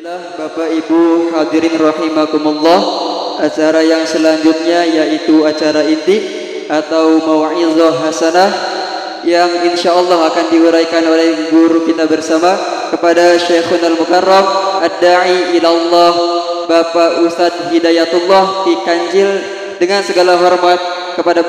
Bapak Ibu hadirin rahimakumullah, acara yang selanjutnya yaitu acara inti atau mau'izah hasanah yang insyaallah akan diuraikan oleh guru kita bersama kepada Syekhunal Mukarram Ad-Da'i Ilallah Bapak Ustadz Hidayatullah Ki Kanjil, dengan segala hormat kepada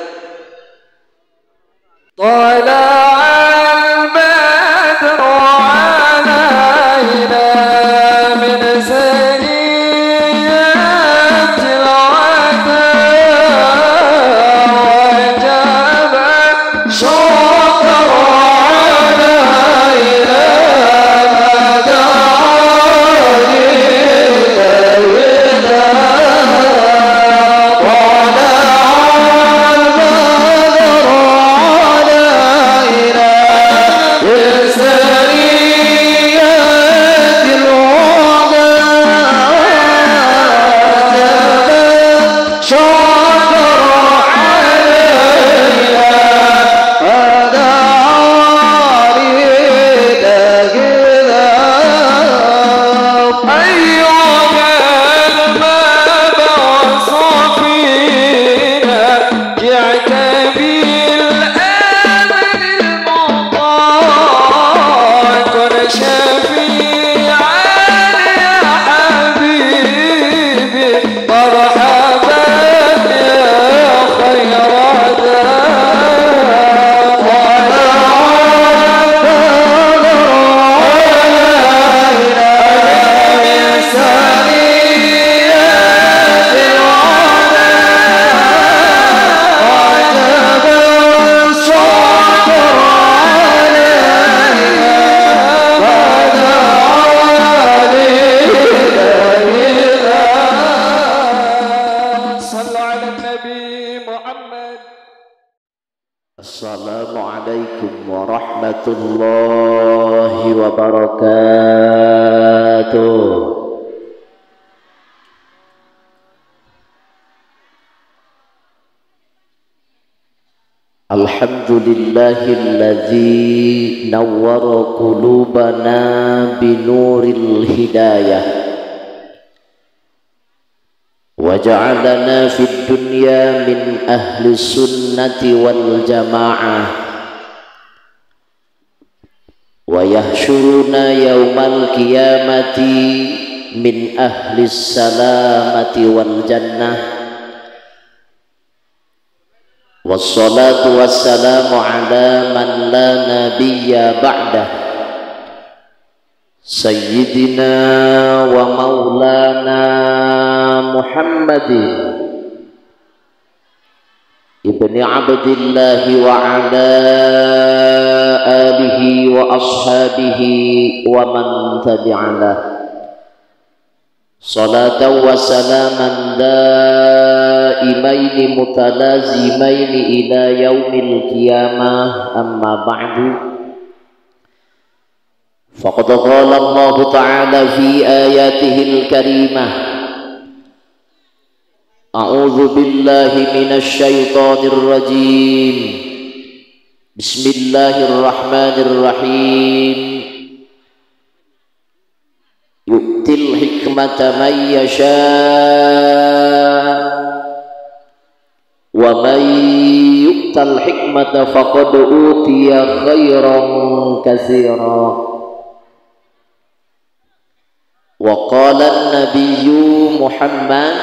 Assalamualaikum warahmatullahi wabarakatuh. Alhamdulillahilladzi nawwara qulubana binuril hidayah وجعلنا في الدنيا من أهل السنة والجماعة ويحشرنا يوم القيامة من أهل السلامة والجنة والصلاة والسلام على من لا نبي بعده سيدنا ومولانا محمد ابن عبد الله وعلى آله وأصحابه ومن تبع له صلاة وسلاما دائمين متلازمين إلى يوم القيامة. أما بعد، فقد قال الله تعالى في آياته الكريمة: أعوذ بالله من الشيطان الرجيم، بسم الله الرحمن الرحيم، يؤتي الحكمة من يشاء ومن يؤت الحكمة فقد أوتي خيرا كثيرا. وقال النبي محمد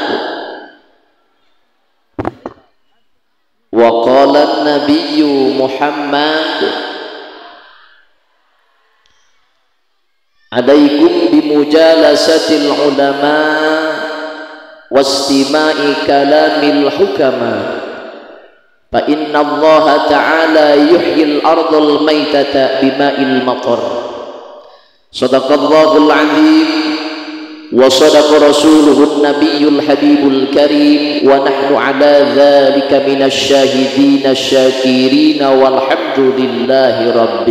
عليكم بمجالسة العلماء واستماع كلام الحكماء فإن الله تعالى يحيي الأرض الميتة بماء المطر. صدق الله العظيم وصدق رسوله النبي الحبيب الكريم ونحن على ذلك من الشاهدين الشاكرين والحمد لله رب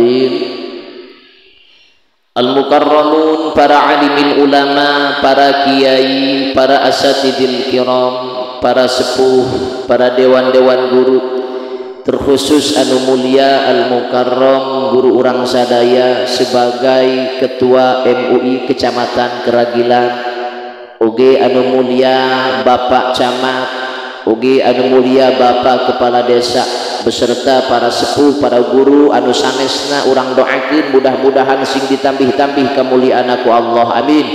Al-Mukarramun, para alimin ulama, para kiai, para asatidil kiram, para sepuh, para dewan-dewan guru, terkhusus anu mulia Al Mukarram guru urang sadaya sebagai ketua MUI Kecamatan Keragilan, oge anu mulia Bapak Camat, oge anu mulia Bapak Kepala Desa beserta para sepuh, para guru anu sanesna urang doakeun mudah-mudahan sing ditambih-tambih kamuliaan aku Allah, amin.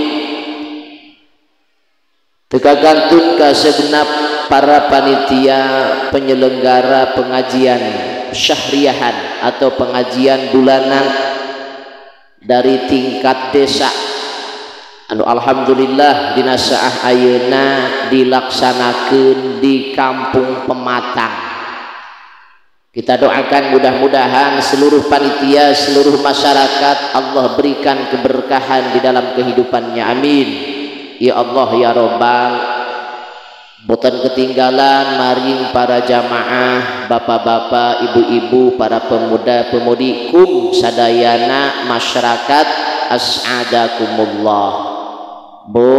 Teka gantun ka segenap para panitia penyelenggara pengajian syahriahan atau pengajian bulanan dari tingkat desa anu alhamdulillah dina saah ayeuna dilaksanakeun di Kampung Pematang. Kita doakan mudah-mudahan seluruh panitia, seluruh masyarakat Allah berikan keberkahan di dalam kehidupannya, amin ya Allah ya Rabbal. Boten ketinggalan maring para jamaah, bapak-bapak, ibu-ibu, para pemuda-pemudi kum sadayana masyarakat, as'adakumullah. Bu,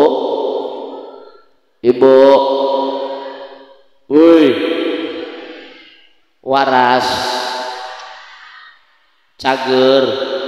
ibu, woi, waras, cager,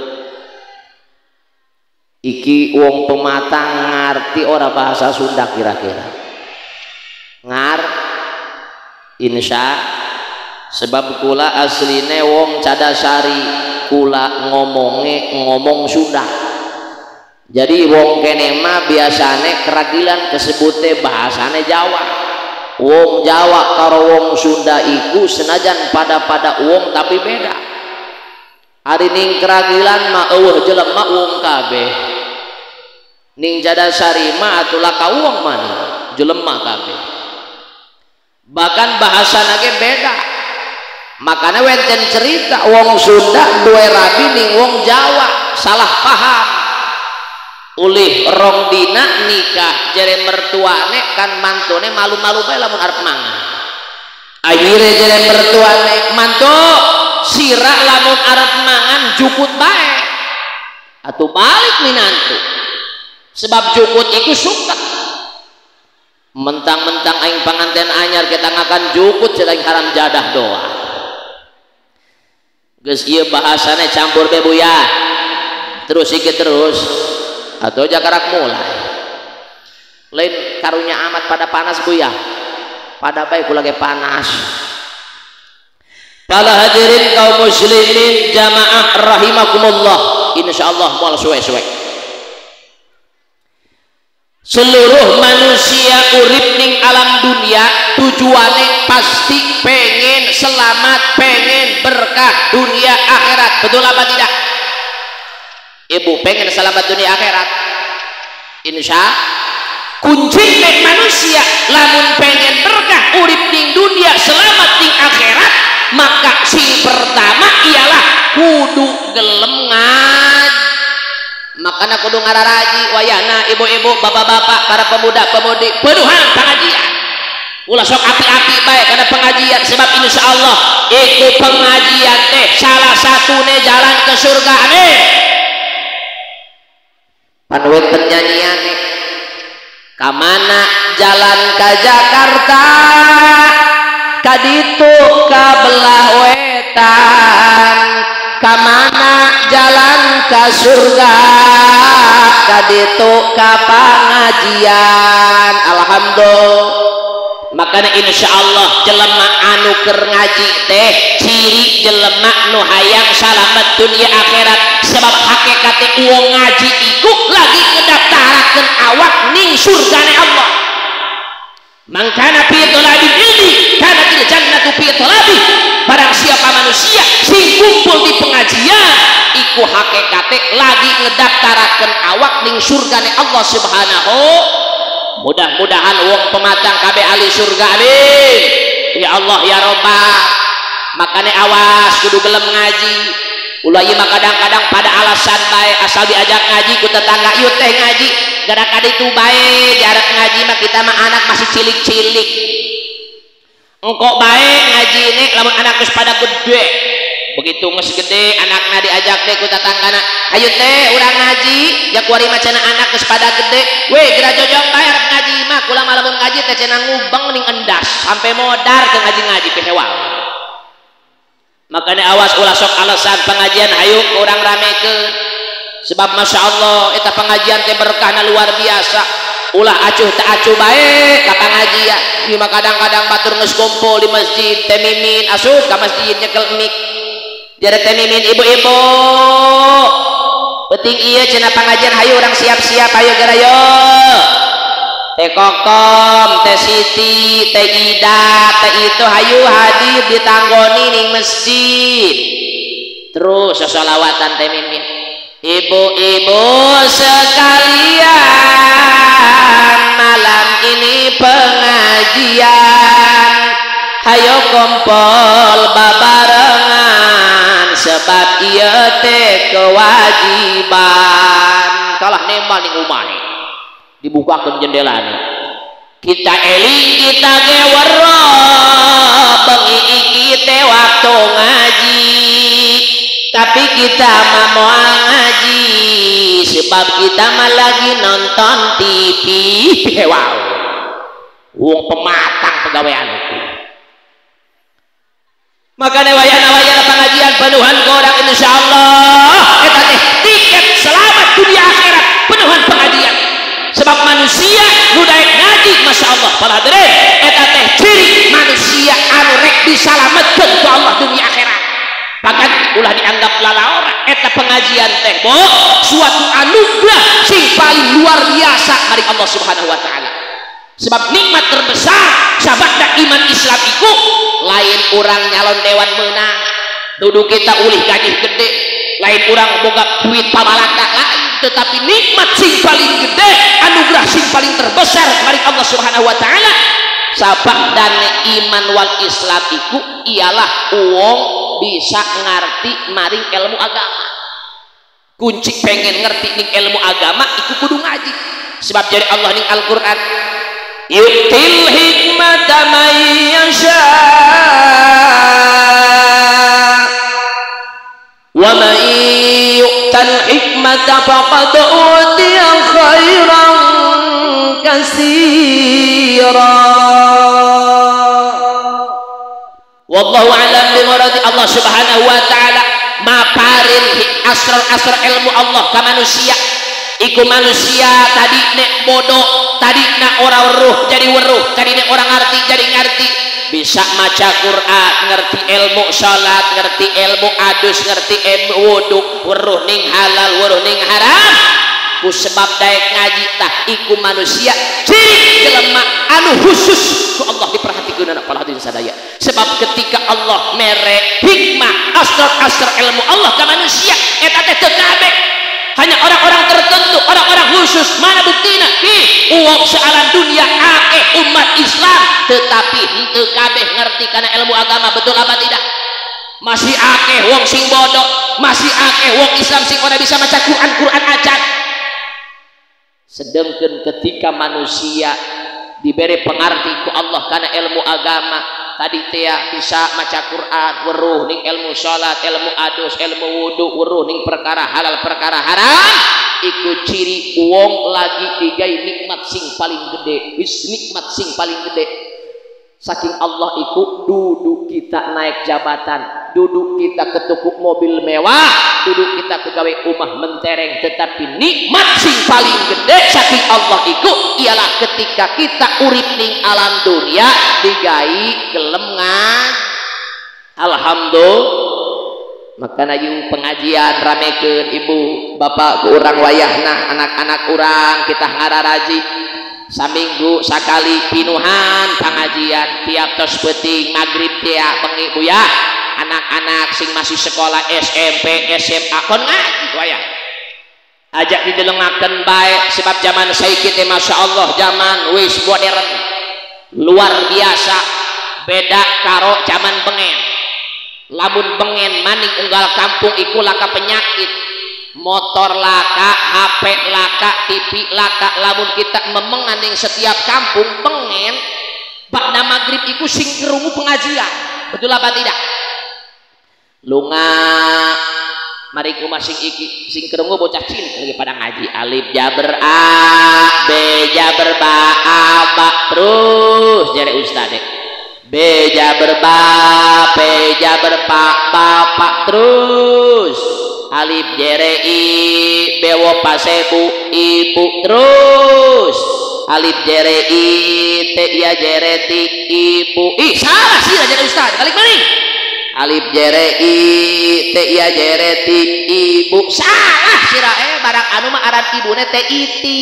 iki wong Pematang ngarti ora bahasa Sunda kira-kira? Ngar insya sebab kula asline wong Cadasari, kula ngomong Sunda. Jadi wong kene mah biasane Keragilan kesebute bahasane Jawa. Wong Jawa karo wong Sunda iku senajan pada wong tapi beda. Ari ning Keragilan mah eueuh jelema wong kabeh. Ning Cadasari mah atulah ka wong mah jelema kabeh. Bahkan bahasa nage beda, makanya wenten cerita wong Sunda duwe rabi ning wong Jawa salah paham ulih rong dina nikah jere mertuane kan mantune malu-malu bae lamun arep mangan. Akhire jere mertuane mantu sira lamun arep mangan jukut bae atuh balik minantu sebab jukut iku suket. Mentang-mentang aing panganten anyar kita ngakan jukut selain haram jadah doa. Geus ieu bahasane campur be buya. Terus iki terus atau jakarak mulai. Lain karunya amat pada panas buya. Pada bae kula ge panas. Para hadirin kaum muslimin jamaah rahimakumullah, insyaallah moal suwe-suwe. Seluruh manusia urip ning alam dunia tujuannya pasti pengen selamat, pengen berkah dunia akhirat, betul apa tidak? Ibu pengen selamat dunia akhirat? Insya kunci manusia lamun pengen berkah urip ning dunia selamat ning akhirat, maka sing pertama ialah kudu gelem ngaji. Makanya kudu ngararaji wayana ibu-ibu, bapak-bapak, para pemuda-pemudi penuhan pengajian. Ulah sok api-api baik karena pengajian sebab insyaallah itu pengajian teh salah satunya jalan ke surga, amin. Panuwun penyanyian nih. Kamana jalan ke Jakarta, kaditu ka belah wetan. Kamana jalan ke surga, kaditu ka pengajian. Alhamdulillah. Makanya insyaallah jelema anu keur ngaji teh ciri jelema nu hayang salamet dunia akhirat sebab hakikate uang ngaji iku lagi ngedaftarakeun awak ning surgane Allah. Mangkana fi talabil ilmi kana til jannatu fi talabi. Barang siapa manusia sing kumpul di pengajian iku hakikate lagi ngedaftarakeun awak ning surgane Allah Subhanahu. Mudah-mudahan wong Pematang kabeh ahli surga, amin. Ya Allah ya Rabbah. Makanya awas kudu gelem ngaji. Ulah ieu mah kadang-kadang pada alasan bae asal diajak ngaji ku tetangga ieu teh ngaji gara kaditu bae diarep ngaji mah kita mah anak masih cilik-cilik. Engko bae ngajine lamun anak geus pada gede. Begitu geus gede anakna diajak deh ku tetanggana, ayo teh urang ngaji, jak kuari macana anak geus pada gede. We geura jojong bae arep ngaji mah kula mah lamun ngaji teh cenah ngubeng ning endas sampai modar ke ngaji-ngaji pe hewal. makanya awas ulah sok alasan pengajian hayu kurang ramekeun sebab masya Allah eta pengajian teh berkahna luar biasa ulah acuh tak acuh bae ka pengajian ieu mah kadang-kadang batur geus kumpul di masjid teh mimin asup ka masjid nyekel mik jare teh mimin ibu-ibu penting ieu cenah pengajian hayu urang siap-siap hayu garayo teh kokom, teh siti, teh ida, teh itu hayu hadir ditanggoni ning masjid terus salawatan teh mimin ibu-ibu sekalian malam ini pengajian hayo kumpul babarengan sebab ieu teh kewajiban kalah nembal ning umah dibukakan jendela nih kita eling kita ge weruh bengi iki teh waktu ngaji tapi kita mah moal ngaji sebab kita mah lagi nonton TV wow wong pematang pegawaian itu makanya wayana-wayana pengajian penuhan ke orang insyaallah eta teh tiket selamat dunia akhirat penuhan pengajian sebab manusia nu daek ngaji masya Allah para hadirin eta teh ciri manusia anu rek disalametkeun ku Allah dunia akhirat bahkan ulah dianggap lalaora eta pengajian teh bo suatu anugerah sing paling luar biasa dari Allah Subhanahu wa taala sebab nikmat terbesar sabada iman Islam iku lain urang nyalon dewan meunang duduk kita ulih gaji gede lain urang boga duit pamalaka lain tetapi nikmat sing paling gede anugerah sing paling terbesar dari Allah Subhanahu wa taala sabab dan iman wal Islam iku ialah uang bisa ngerti maring ilmu agama kunci pengen ngerti ning ilmu agama iku kudu ngaji sebab jadi Allah ning Al-Qur'an yu'til hikmata man yasha wa man yu'tal hikmata faqad utiya khairan katsira wallahu a'lam bimuradi Allah Subhanahu wa taala maparin asrar ilmu Allah ka manusia iku manusia tadi nek bodoh tadi nak orang weruh jadi weruh tadi nek orang ngerti jadi ngerti bisa maca Quran ngerti ilmu salat ngerti ilmu adus ngerti ilmu wudu weruh ning halal weruh ning haram ku sebab daek ngaji tah iku manusia ciri jelema anu khusus ku Allah diperhatikeun anak para hadirin sadaya sebab ketika Allah mere hikmah asrar ilmu Allah ka manusia eta teh teu kabeh hanya orang-orang tertentu orang-orang khusus mana buktina uang sealan dunia akeh umat Islam tetapi henteu kabeh ngerti kana ilmu agama betul apa tidak masih akeh wong sing bodoh masih akeh wong Islam sing ora bisa maca Quran acan sedangkan ketika manusia diberi pengerti ku Allah karena ilmu agama tadi teh bisa maca Quran weruh ning ilmu salat ilmu adus ilmu wudu weruh ning perkara halal perkara haram iku ciri wong lagi digai nikmat sing paling gede wis nikmat sing paling gede saking Allah iku duduk kita naik jabatan duduk kita ketukuk mobil mewah duduk kita kegawe umah mentereng tetapi nikmat sing paling gede saking Allah iku ialah ketika kita urip ning alam dunia digai gelem alhamdulillah makana yu pengajian ramekeun ibu bapak ku urang wayahna anak-anak urang kita ngararaji saminggu sakali pinuhan pengajian tiap tos peuting magrib tia bengi buyah anak-anak sing masih sekolah SMP SMA kon ngaji wayah ajak didelengakeun bae sebab zaman saiki teh masyaallah zaman wis modern luar biasa beda karo zaman bengen lamun bengen maning unggal kampung iku laka penyakit motor laka, HP laka, TV laka lamun kita memengan ning setiap kampung bengen ba'da magrib iku sing krungu pengajian betul apa tidak lunga mari ku masing iki sing krungu bocah cilik lagi pada ngaji alif jaber a b jaber ba a ba terus jare ustaz beja berba, peja berpak, bapak terus. Alif jerei, bewo pasebu, ibu terus. Alif jerei, te iya jereti, ibu. Ih salah sih aja Ustaz, balik balik. Alif jerei, te iya jereti, ibu. Salah sih barang anu mah aran ibune te iti.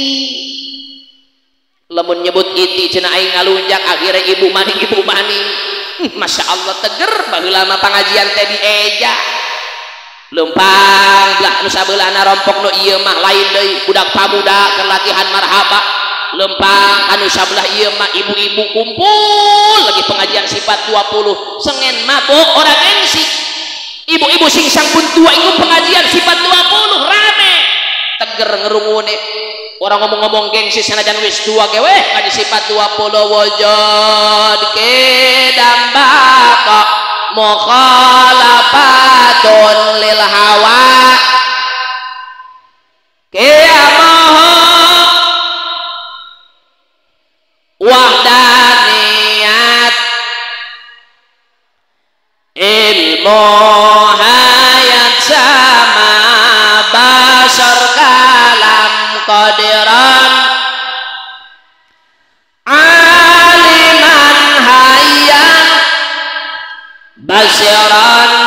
Lemun nyebut iti cenah aing ngalunjak akhirnya ibu maning. Masya Allah teger baheula mah pangajian teh di eja. Lempang belah nu sabeulana rompok nu ieu mah lain deui budak pamuda keur latihan marhaba. Lempang anu sabelah ieu mah ibu-ibu kumpul lagi pengajian sifat 20 sengen mabok orang gengsi. Ibu-ibu sing sampun tua ikut pengajian sifat 20 rame. Teger ngerungune. Orang ngomong-ngomong gengsi sanajan wis tua ge weh ka sifat 20 wajad ke dambaka mukhalafatun lil hawa qiyamah wahdaniyat ilmu hayat sama basar kalam qadiran aliman hayyan basiran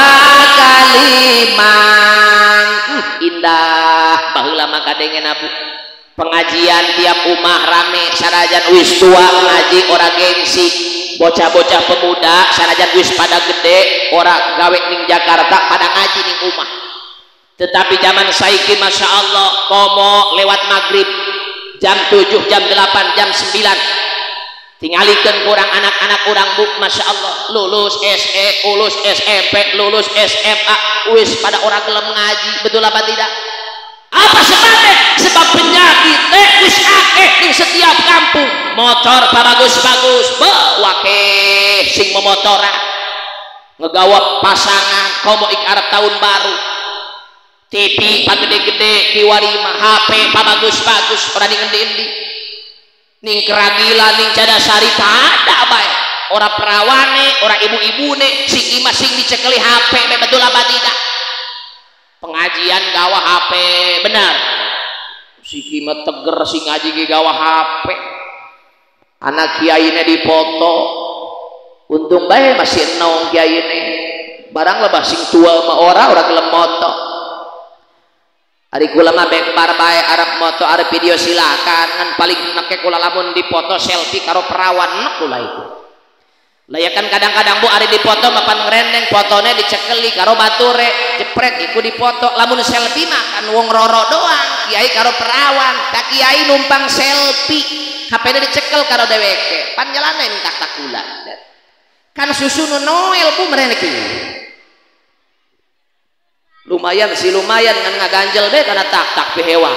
mutakaliman. Indah baheula mah kadengen abu pengajian tiap umah rame sanajan wis tua ngaji ora gengsi. Bocah-bocah pemuda sanajan wis pada gede ora gawe ning Jakarta pada ngaji ning umah. Tetapi zaman saiki Masya Allah komo lewat maghrib jam 7, jam 8, jam 9 tingalikeun kurang anak-anak kurang bu Masya Allah lulus SE, lulus SMP, lulus SMA wis pada orang gelem ngaji. Betul apa tidak? Apa sebabnya? Sebab penyakit wis akeh di setiap kampung. Motor bagus-bagus wakeh sing memotoran ngegawap pasangan komo ik arep tahun baru. TV pagede-gede kiwarima HP bagus-bagus ora diendi-endi ning keragila ning cadasari pada bae ora perawane ora ibu-ibune sing imah sing dicekeli HP betul apa tidak? Pengajian gawa HP benar si kimat teger si ngaji ge gawa HP anak kiaine dipoto untung bae masih enom kiaine barang lebah sing tua mah ora gelem moto. Ari kula mah bekbar bae arep moto arep video silakan ngan paling make kula lamun dipoto selfie karo perawan nek kula itu. Lah ya kan kadang-kadang bu ari dipoto mapan ngerendeng fotone dicekeli karo bature jepret iku dipoto lamun selfie mah kan wong roro doang kiai karo perawan tak kiai numpang selfie HP-ne dicekel karo dheweke pan jalane tak kula kan susu nu Noel bu merene kieu. Lumayan kan ngaganjel deh karena tak hewan.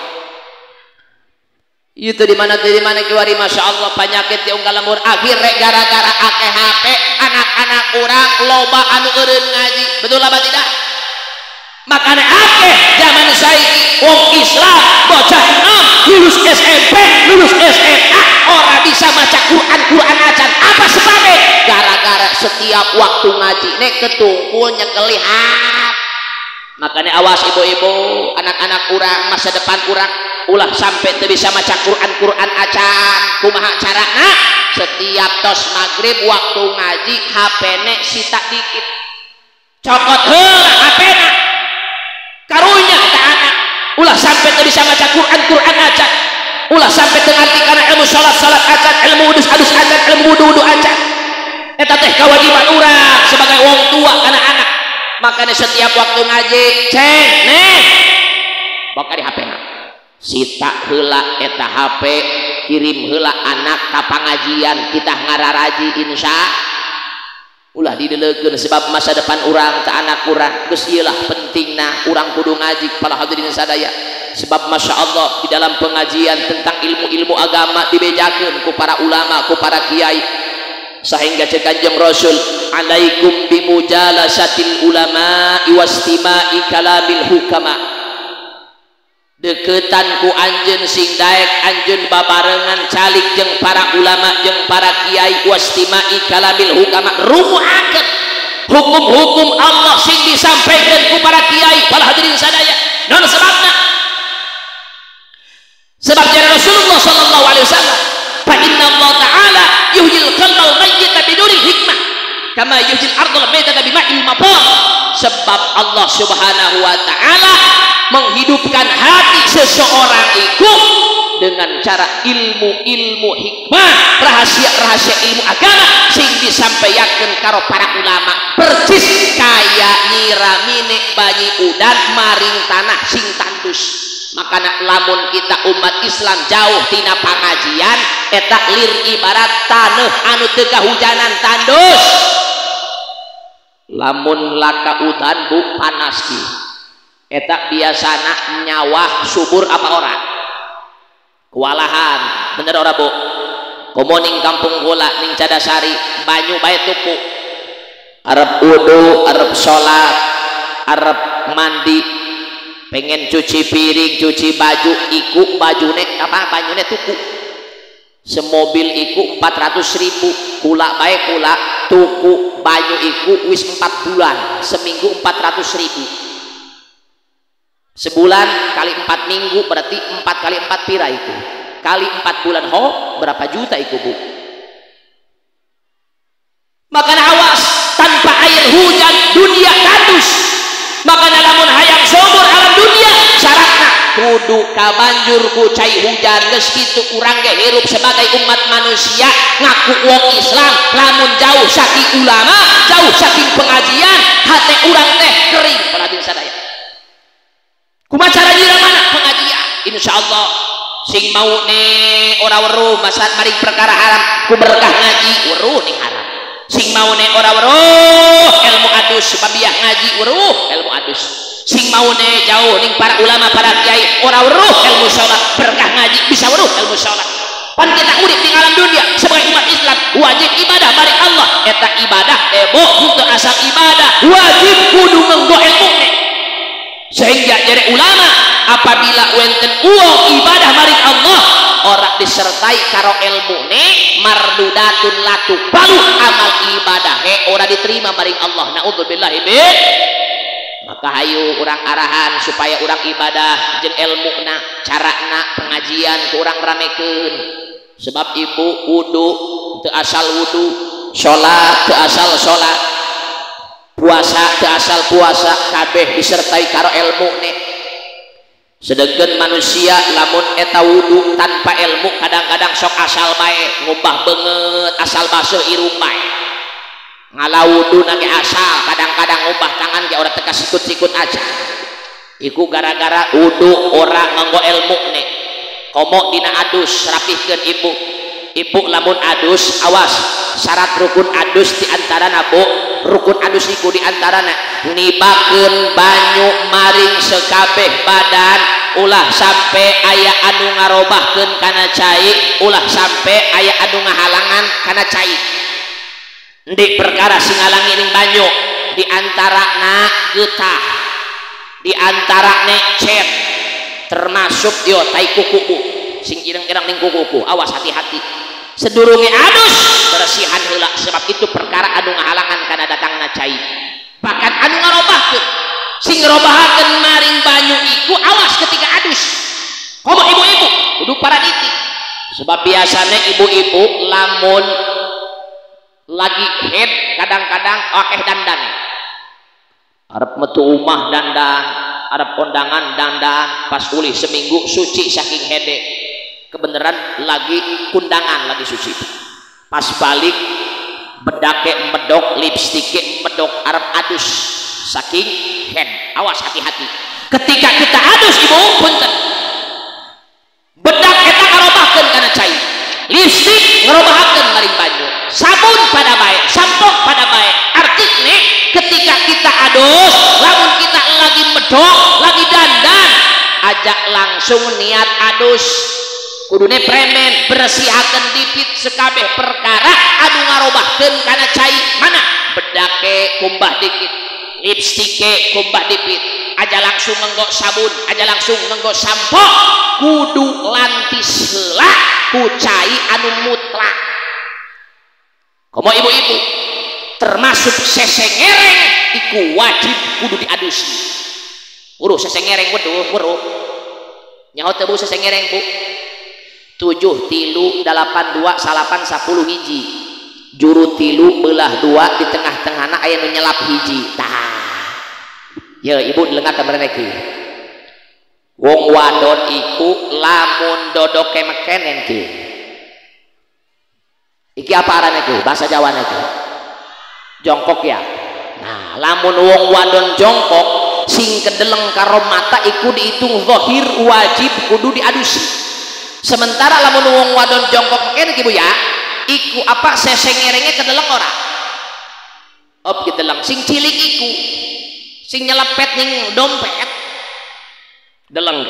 Itu di mana kiwari Masya Allah penyakit di unggal lemur akhirnya gara-gara akeh HP anak-anak orang loba anu eureun ngaji. Betul apa tidak? Makanya akeh zaman saiki wong Islam bocah enom lulus SMP lulus SMA orang bisa maca Quran acan. Apa sebabnya? Gara-gara setiap waktu ngaji nek ketungkul nyekeli HP. Makanya awas ibu-ibu anak-anak kurang masa depan kurang ulah sampai teu bisa maca Quran acan kumaha carana setiap tos maghrib waktu ngaji HP-ne sita dikit cokot heula HP-na karunya ka anak ulah sampai teu bisa maca Quran acan ulah sampai teu ngarti kana ilmu salat acan ilmu udus acan ilmu wudu acan eta teh kewajiban urang sebagai wong tua kana anak. Makanya setiap waktu ngaji ceng nih bakal di HP sita heula eta HP kirim heula anak ka pangajian kita ngararaji insya ulah didelekeun sebab masa depan urang ta anak urang geus ieu lah pentingna urang kudu ngaji kepala hadirin sadaya sebab Masya Allah di dalam pengajian tentang ilmu-ilmu agama dibejakeun ku para ulama ku para kiai sehingga Kanjeng Rasul alaikum bimujalasatil ulama wastima'i kalamil hukama deketan ku anjeun sing daek anjeun babarengan calik jeung para ulama jeung para kiai wastimai kalamil hukama rumuakeun hukum-hukum Allah sing disampaikan ku para kiai para hadirin sadaya. Naon sebabna? Sebab dari Rasulullah sallallahu alaihi wasallam, fa inna Allah taala yuhyil qalbal mayyita biduri hikmah kama yuhyil ardal mayyita bima'il mapar. Sebab Allah subhanahu wa ta'ala menghidupkan hati seseorang itu dengan cara ilmu-ilmu hikmah, rahasia-rahasia ilmu agama sing disampaikan karo para ulama percis kaya nyiramine banyi udan maring tanah sing tandus. Makana lamun kita umat Islam jauh tina pangajian eta lir ibarat taneuh anu teu kahujanan tandus. Lamun laka udan bu panas ki eta biasana nyawah subur apa orang kewalahan bener ora bu komo ning kampung gula ning Cadasari banyu bae tuku arep wudu arep salat arep mandi pengen cuci piring cuci baju iku bajune apa banyune tuku semobil iku 400.000 kula bae kula tuku banyu iku wis 4 bulan seminggu 400.000 sebulan kali 4 minggu berarti 4 kali 4 pira itu kali 4 bulan berapa juta itu bu. Makanya awas tanpa air hujan dunia tandus. Makanya lamun hayang subur alam dunia syaratna kudu kabanjur ku cai hujan geus kitu urang ge hirup sebagai umat manusia ngaku wong Islam lamun jauh saking ulama jauh saking pengajian hate urang teh kering perhatian sadaya. Kumaha cara nyira mana pengajian insyaallah sing mau ne ora weruh masad mari perkara haram ku berkah ngaji weruh ning haram sing mau ne ora weruh ilmu adus babiah ngaji weruh ilmu adus sing mau ne jauh ning para ulama para kiai ora weruh ilmu salat berkah ngaji bisa weruh ilmu salat. Pan kita urip di alam dunia sebagai umat Islam wajib ibadah bari Allah eta ibadah tebo kudu asal ibadah wajib kudu nganggo ilmu ne. Sehingga dari ulama apabila wenten uang ibadah maring Allah orang disertai karo ilmu ne mardudatun latu balu amal ibadah orang diterima maring Allah naudzubillahi min. Maka hayu orang arahan supaya orang ibadah jeung ilmu na carana pengajian ku urang ramekeun sebab ibu wudu teu asal wudu salat teu asal salat puasa teu asal puasa kabeh disertai karo ilmu ne. Sedengkeun manusia lamun eta wudu tanpa ilmu kadang-kadang sok asal bae ngumbah beungeut asal basuh irung bae ngala wudu nage asal kadang-kadang ngumbah tangan ge ora teka sikut-sikut aja iku gara-gara wudu ora nganggo ilmu ne. Komo dina adus rapihkeun ibu lamun adus awas syarat rukun adus diantarana bu rukun adus iku diantarana nibakeun banyu maring sekabeh badan ulah sampai aya anu ngarobahkeun kana cai ulah sampai aya anu ngahalangan kana cai di perkara sing ngalangi ning banyu diantarana getah diantarane cet termasuk yo tai kuku sing ireng-ireng ning kuku awas hati-hati sedurunge adus bersihan heula sebab itu perkara anu ngahalangan kana datangna cai bahkan anu ngarobahkeun sing ngerobahakeun maring banyu iku awas ketika adus komo ibu-ibu kudu paraditi sebab biasanya ibu-ibu lamun lagi head kadang-kadang akeh dandan arep metu omah dandan arep kondangan dandan pas ulih seminggu suci saking hede kebenaran lagi kundangan lagi suci pas balik bedake medok lipstike medok arep adus saking head awas hati-hati ketika kita adus ibu punten bedak eta ngarobahkeun kana cai lipstik ngarobahkeun maring banyu sabun pada baik sampo pada baik artinya ketika kita adus lamun kita lagi medok lagi dandan ajak langsung niat adus kudune premen bersihakeun dipit sekabeh perkara anu ngarobahkeun kana cai mana bedake kumbah dikit lipstike kumbah dipit aja langsung ngenggo sabun aja langsung ngenggo sampo kudu lantis heula ku cai anu mutlak. Komo ibu-ibu termasuk sesengereng iku wajib kudu diadusi. Uruh sesengereng weruh nyaho teu bu sesengereng bu 7 3 8 2 8 10 hiji juru 3 belah 2 di tengah-tengahna aya nu nyelap hiji tah ya ibu leungat kamari ki wong wadon iku lamun dodoke mekenen ki iki apa arane ki bahasa Jawane ki jongkok ya. Nah lamun wong wadon jongkok sing kedeleng karo mata iku dihitung zahir wajib kudu diadusi. Sementara lamun wong wadon jongkok mekene ki Bu ya iku apa sesengerenge kedeleng ora op kedeleng sing cilik iku sing nyelepet ning dompet deleng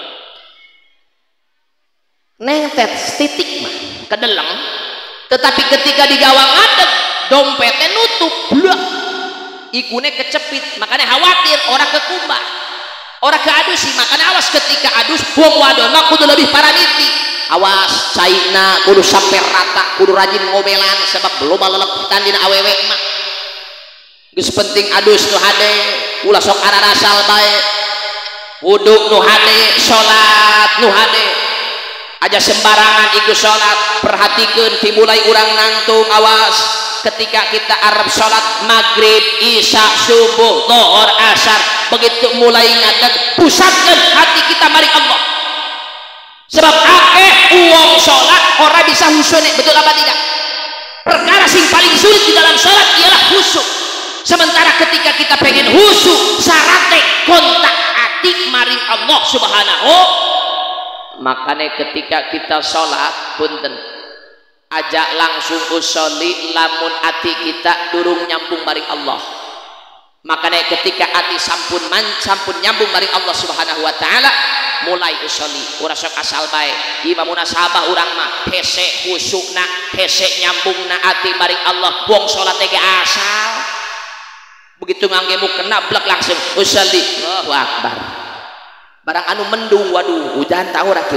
neng tet titik mah kedeleng tetapi ketika digawang adeg dompetnya nutup blak ikune kecepit makanya khawatir orang kekumbah orang keadusi makanya awas ketika adus wong wadon mah kudu lebih paraniti awas caina kudu sampai rata kudu rajin ngobelan sebab belum lelepitan dina awewe mah geus penting adus nu hade ulah sok ararasal bae wudu nu hade salat nu hade aja sembarangan ikut salat perhatikeun dimulai urang nangtung awas ketika kita arep salat maghrib isya subuh zuhur asar begitu mulai ngadeg pusatkeun hati kita maring Allah sebab akeh uang salat ora bisa husuk betul apa tidak perkara sing paling sulit di dalam salat ialah husuk sementara ketika kita pengen husuk syaratnya kontak hati maring Allah subhanahu makanya ketika kita sholat punten ajak langsung usolli lamun hati kita durung nyambung maring Allah makanya ketika hati sampun nyambung maring Allah subhanahu wa ta'ala mulai usolli urang sok asal bae imam munasabah urang mah hese husukna hese nyambungna hati maring Allah wong sholat teh asal begitu ngangge mukena blek langsung usolli Allahu akbar barang anu mendung waduh udan tahu raki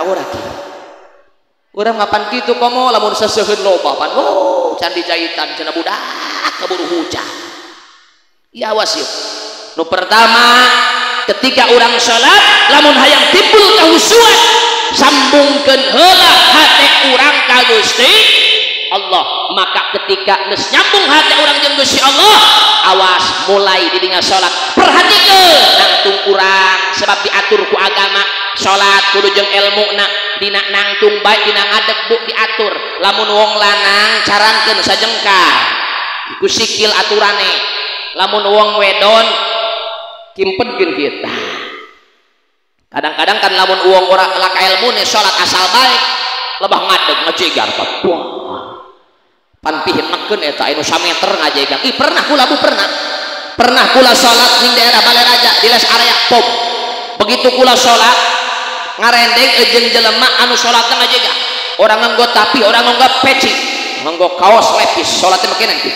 urang ngapan kitu komo lamun seseuheun loba pan oh can dijahitan cenah budak keburu hujan ya awas yuk nu pertama ketika urang salat lamun hayang timbul kahusuan sambungkeun heula hate urang ka Gusti Allah maka ketika geus nyambung hati urang jeung Gusti Allah awas mulai di dina salat perhatikeun nangtung urang sebab diatur ku agama salat kudu jeung ilmuna dina nangtung bae dina ngadeg bu diatur lamun wong lanang carankeun sajengkal iku sikil aturane lamun wong wedon kimpedkeun kieu kadang-kadang kan lamun wong ora laka ilmune salat asal bae lebah ngadeg ngajegar buah pan pihin nekeun eta anu sameter ngajegang ih pernah kula bu pernah kula salat ning daerah Balai Raja di les area pom begitu kula salat ngarendeng jeung jelema anu salatna ngajegang orang nganggo tapi orang nganggo peci nganggo kaos lepis salatna make nanti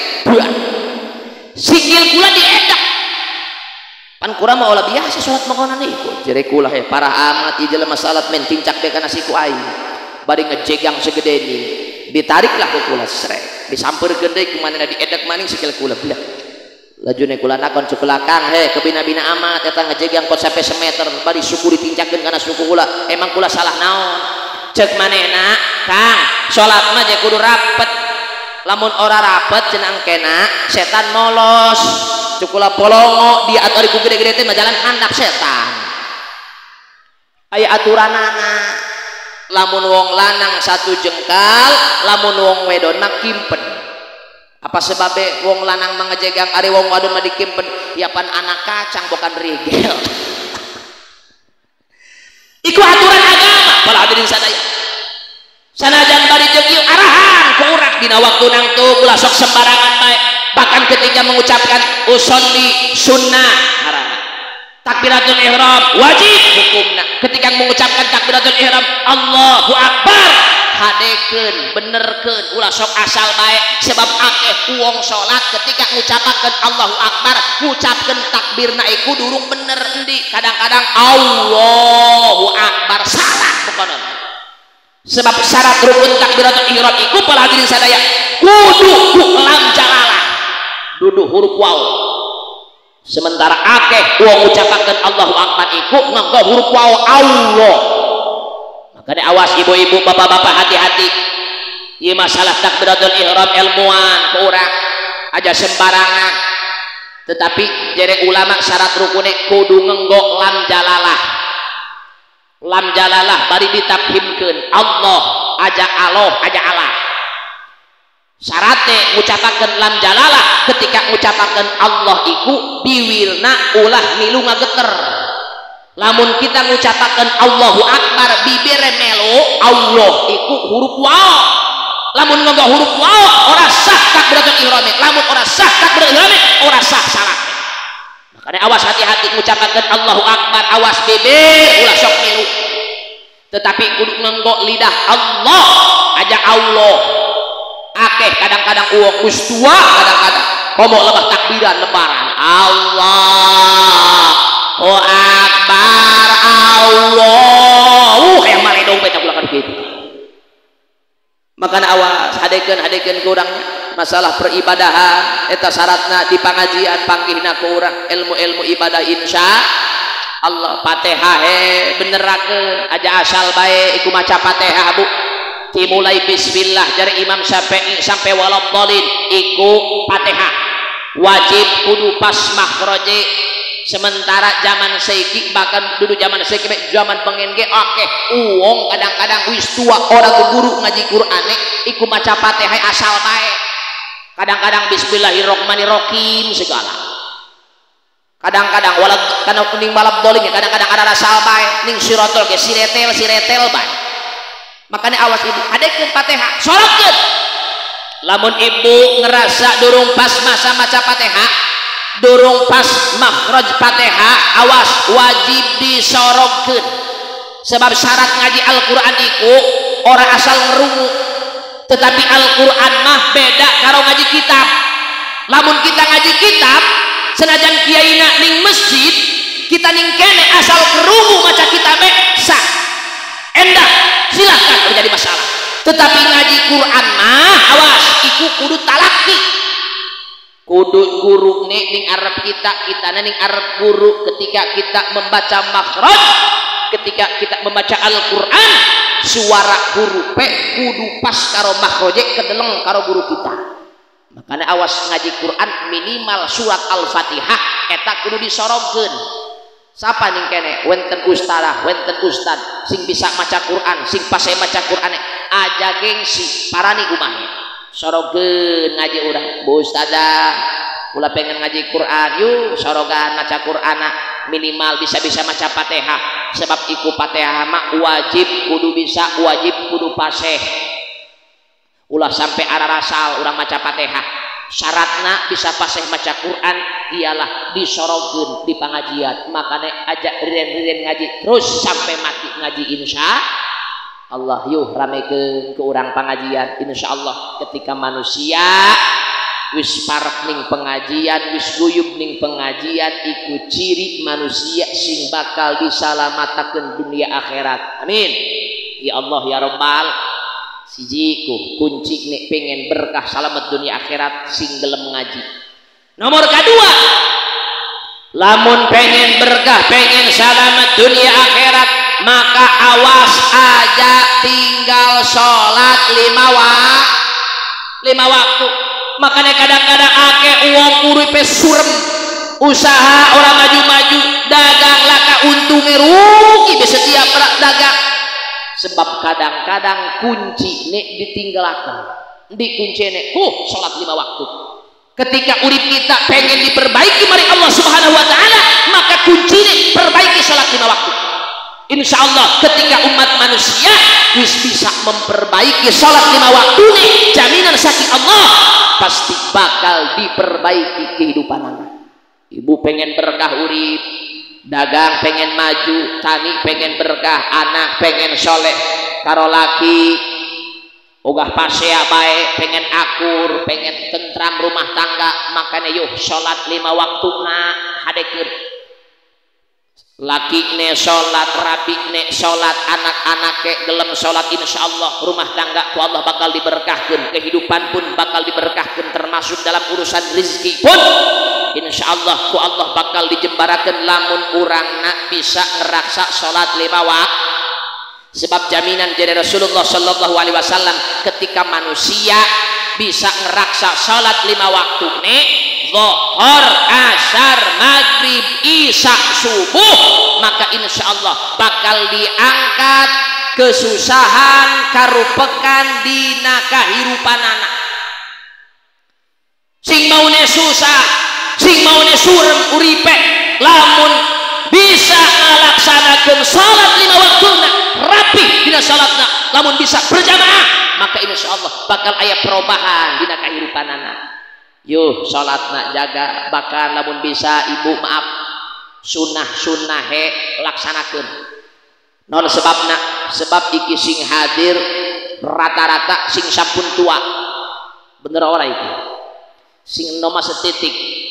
sikil kula diedak pan kurang mah ulah biasa salat makonan iku jere kula he parah amat ieu jelema salat men tincak be kana siku aing bari ngejegang segede ini ditariklah ke kula srek disampeurkeun deui ku manehna diedak maning sikil kula belah lajune kula nakon cukelakang he kebina-bina amat eta ngajegang kot sampai semeter bari suku ditincakeun kana suku kula emang kula salah naon ceuk manehna Kang salat mah je kudu rapet lamun ora rapet cenah engkena setan molos cukula polongo dia atuh ku gede-gede teh mah jalan handap setan aya aturanana lamun wong lanang satu jengkal lamun wong wedon mah kimpen apa sebabnya wong lanang mengejegang ari wong wadon mah dikimpen ya pan anak kacang bukan rigel iku aturan agama para hadirin sadaya sanajan bari jeung ieu arahan ku urang dina waktu nangtung ulah sok sembarangan bae bahkan ketika mengucapkan usolli sunnah haram takbiratul ihram wajib hukumna ketika mengucapkan takbiratul ihram Allahu akbar hadeken benerkeun ulah sok asal baik sebab akeh uang sholat ketika ngucapakeun Allahu Akbar ngucapkeun takbirna iku durung bener endi kadang-kadang Allahu Akbar salah pokoknya sebab syarat rukun takbiratul ihram iku para hadirin sadaya kudu lam jalalah dudu huruf waw sementara akeh uang ngucapakeun Allahu Akbar iku nganggo huruf waw Allah. Makanya awas ibu-ibu bapak-bapak hati-hati ieu masalah takbiratul ihram ilmuan ke urang aja sembarangan tetapi jere ulama syarat rukune kudu ngenggo lam jalalah bari ditafhimkeun Allah aja Allah syaratnya ngucapakeun lam jalalah ketika ngucapakeun Allah iku biwirna ulah milu ngageter lamun kita ngucapakeun Allahu Akbar bibire melo Allah iku huruf waw lamun nganggo huruf waw ora sah takbiratul ihram lamun ora sah takbiratul ihram ora sah salat makanya awas hati-hati ngucapakeun Allahu Akbar awas bibir ulah sok melu tetapi kudu nganggo lidah Allah aja Allah akeh kadang-kadang uang kustua kadang-kadang komo lebah takbiran lebaran Allah Akbar Allah yang maledong baca ulah kadu kitu makana awas hadekeun ku urang masalah peribadahan eta syaratna di pangajian panggihna ku urang ilmu-ilmu ibadah insya Allah Fatihah benerakeun aja asal bae iku maca Fatihah Bu dimulai bismillah dari Imam Syafi'i sampai waladhdallin iku Fatihah wajib kudu pas makhraje sementara zaman saiki bahkan dulu zaman saiki zaman pengen ge akeh uwong kadang-kadang wis tua orang guru ngaji Qur'an iku maca Fatihah asal bae kadang-kadang bismillahirrahmanirrahim segala kadang-kadang walad kana kuning waladhdallin kadang-kadang ada asal bae ning siratal ge siretel bae makanya awas ibu hadekeun Fatihah sholatkeun lamun ibu ngerasa durung pas masa maca Fatihah durung pas makhraj Fatihah awas wajib disorogkeun sebab syarat ngaji Al-Qur'an iku ora asal ngerungu tetapi Al-Qur'an mah beda karo ngaji kitab lamun kita ngaji kitab senajan kiaina ning masjid kita ning kene asal ngerungu maca kitabe sah endah silahkan terjadi masalah tetapi ngaji Quran mah awas iku kudu talaki kudu guru ning Arab kita ning Arab guru ketika kita membaca makhraj ketika kita membaca Al-Quran suara huruf kudu pas karo makhraje kedeleng karo guru kita makanya awas ngaji Quran minimal surat Al-Fatihah eta kudu disorongkeun siapa ning kene wenten ustad sing bisa maca Quran sing pase maca Quran aja gengsi parani umahnya sorogeun ngaji urang Bu Ustadzah ulah pengen ngaji Quran yuk sorogan maca Quran minimal bisa maca Fatihah sebab iku Fatihah mah wajib kudu bisa wajib kudu paseh ulah sampai arah rasal urang maca Fatihah syaratna bisa paseh maca Quran ialah disorogeun di pengajian makanya ajak riren ngaji terus sampai mati ngaji insya Allah yuh ramekeun ke urang pengajian insya Allah ketika manusia wis parek ning pengajian wis guyub ning pengajian iku ciri manusia sing bakal disalamatakeun dunia akhirat amin ya Allah ya Rabbal sijiku kunci nek pengen berkah selamat dunia akhirat sing gelem ngaji nomor kedua lamun pengen berkah pengen selamat dunia akhirat maka awas aja tinggal sholat 5 waktu makanya kadang-kadang akeh uang uripe surem usaha orang maju-maju dagang laka untungnya rugi setiap dagang sebab kadang-kadang kunci nek ditinggalakan di kunci nek sholat 5 waktu ketika urip kita pengen diperbaiki mari Allah subhanahu wa ta'ala maka kunci nek perbaiki sholat 5 waktu insya Allah ketika umat manusia bisa memperbaiki sholat 5 waktu nih jaminan sakit Allah pasti bakal diperbaiki kehidupan anak ibu pengen berkah urip dagang pengen maju tani pengen berkah anak pengen soleh karo laki ogah pasea bae pengen akur pengen tentram rumah tangga makanya yuk sholat 5 waktu na hadekeun laki ne sholat rabi ne sholat anak-anak ke gelem sholat insyaallah rumah tangga ku Allah bakal diberkahkan kehidupan pun bakal diberkahkan termasuk dalam urusan rezeki pun insyaallah ku Allah bakal dijembarakan lamun urangna bisa ngeraksa sholat 5 waktu sebab jaminan dari Rasulullah Shallallahu Alaihi Wasallam ketika manusia bisa ngeraksa sholat 5 waktu nih zuhur, asar, maghrib, isya, subuh maka insya Allah bakal diangkat kesusahan karupekan dina kahirupanana sing maune susah sing maune surem uripe lamun bisa ngalaksanakeun salat 5 waktuna rapi dina salatna lamun bisa berjamaah maka insya Allah bakal aya perubahan dina kahirupanana. Yuh salatna jaga bakal lamun bisa ibu maaf sunnah he laksanakeun non sebabna sebab iki sing hadir rata-rata sing sampun tua bener ora iki sing noma setitik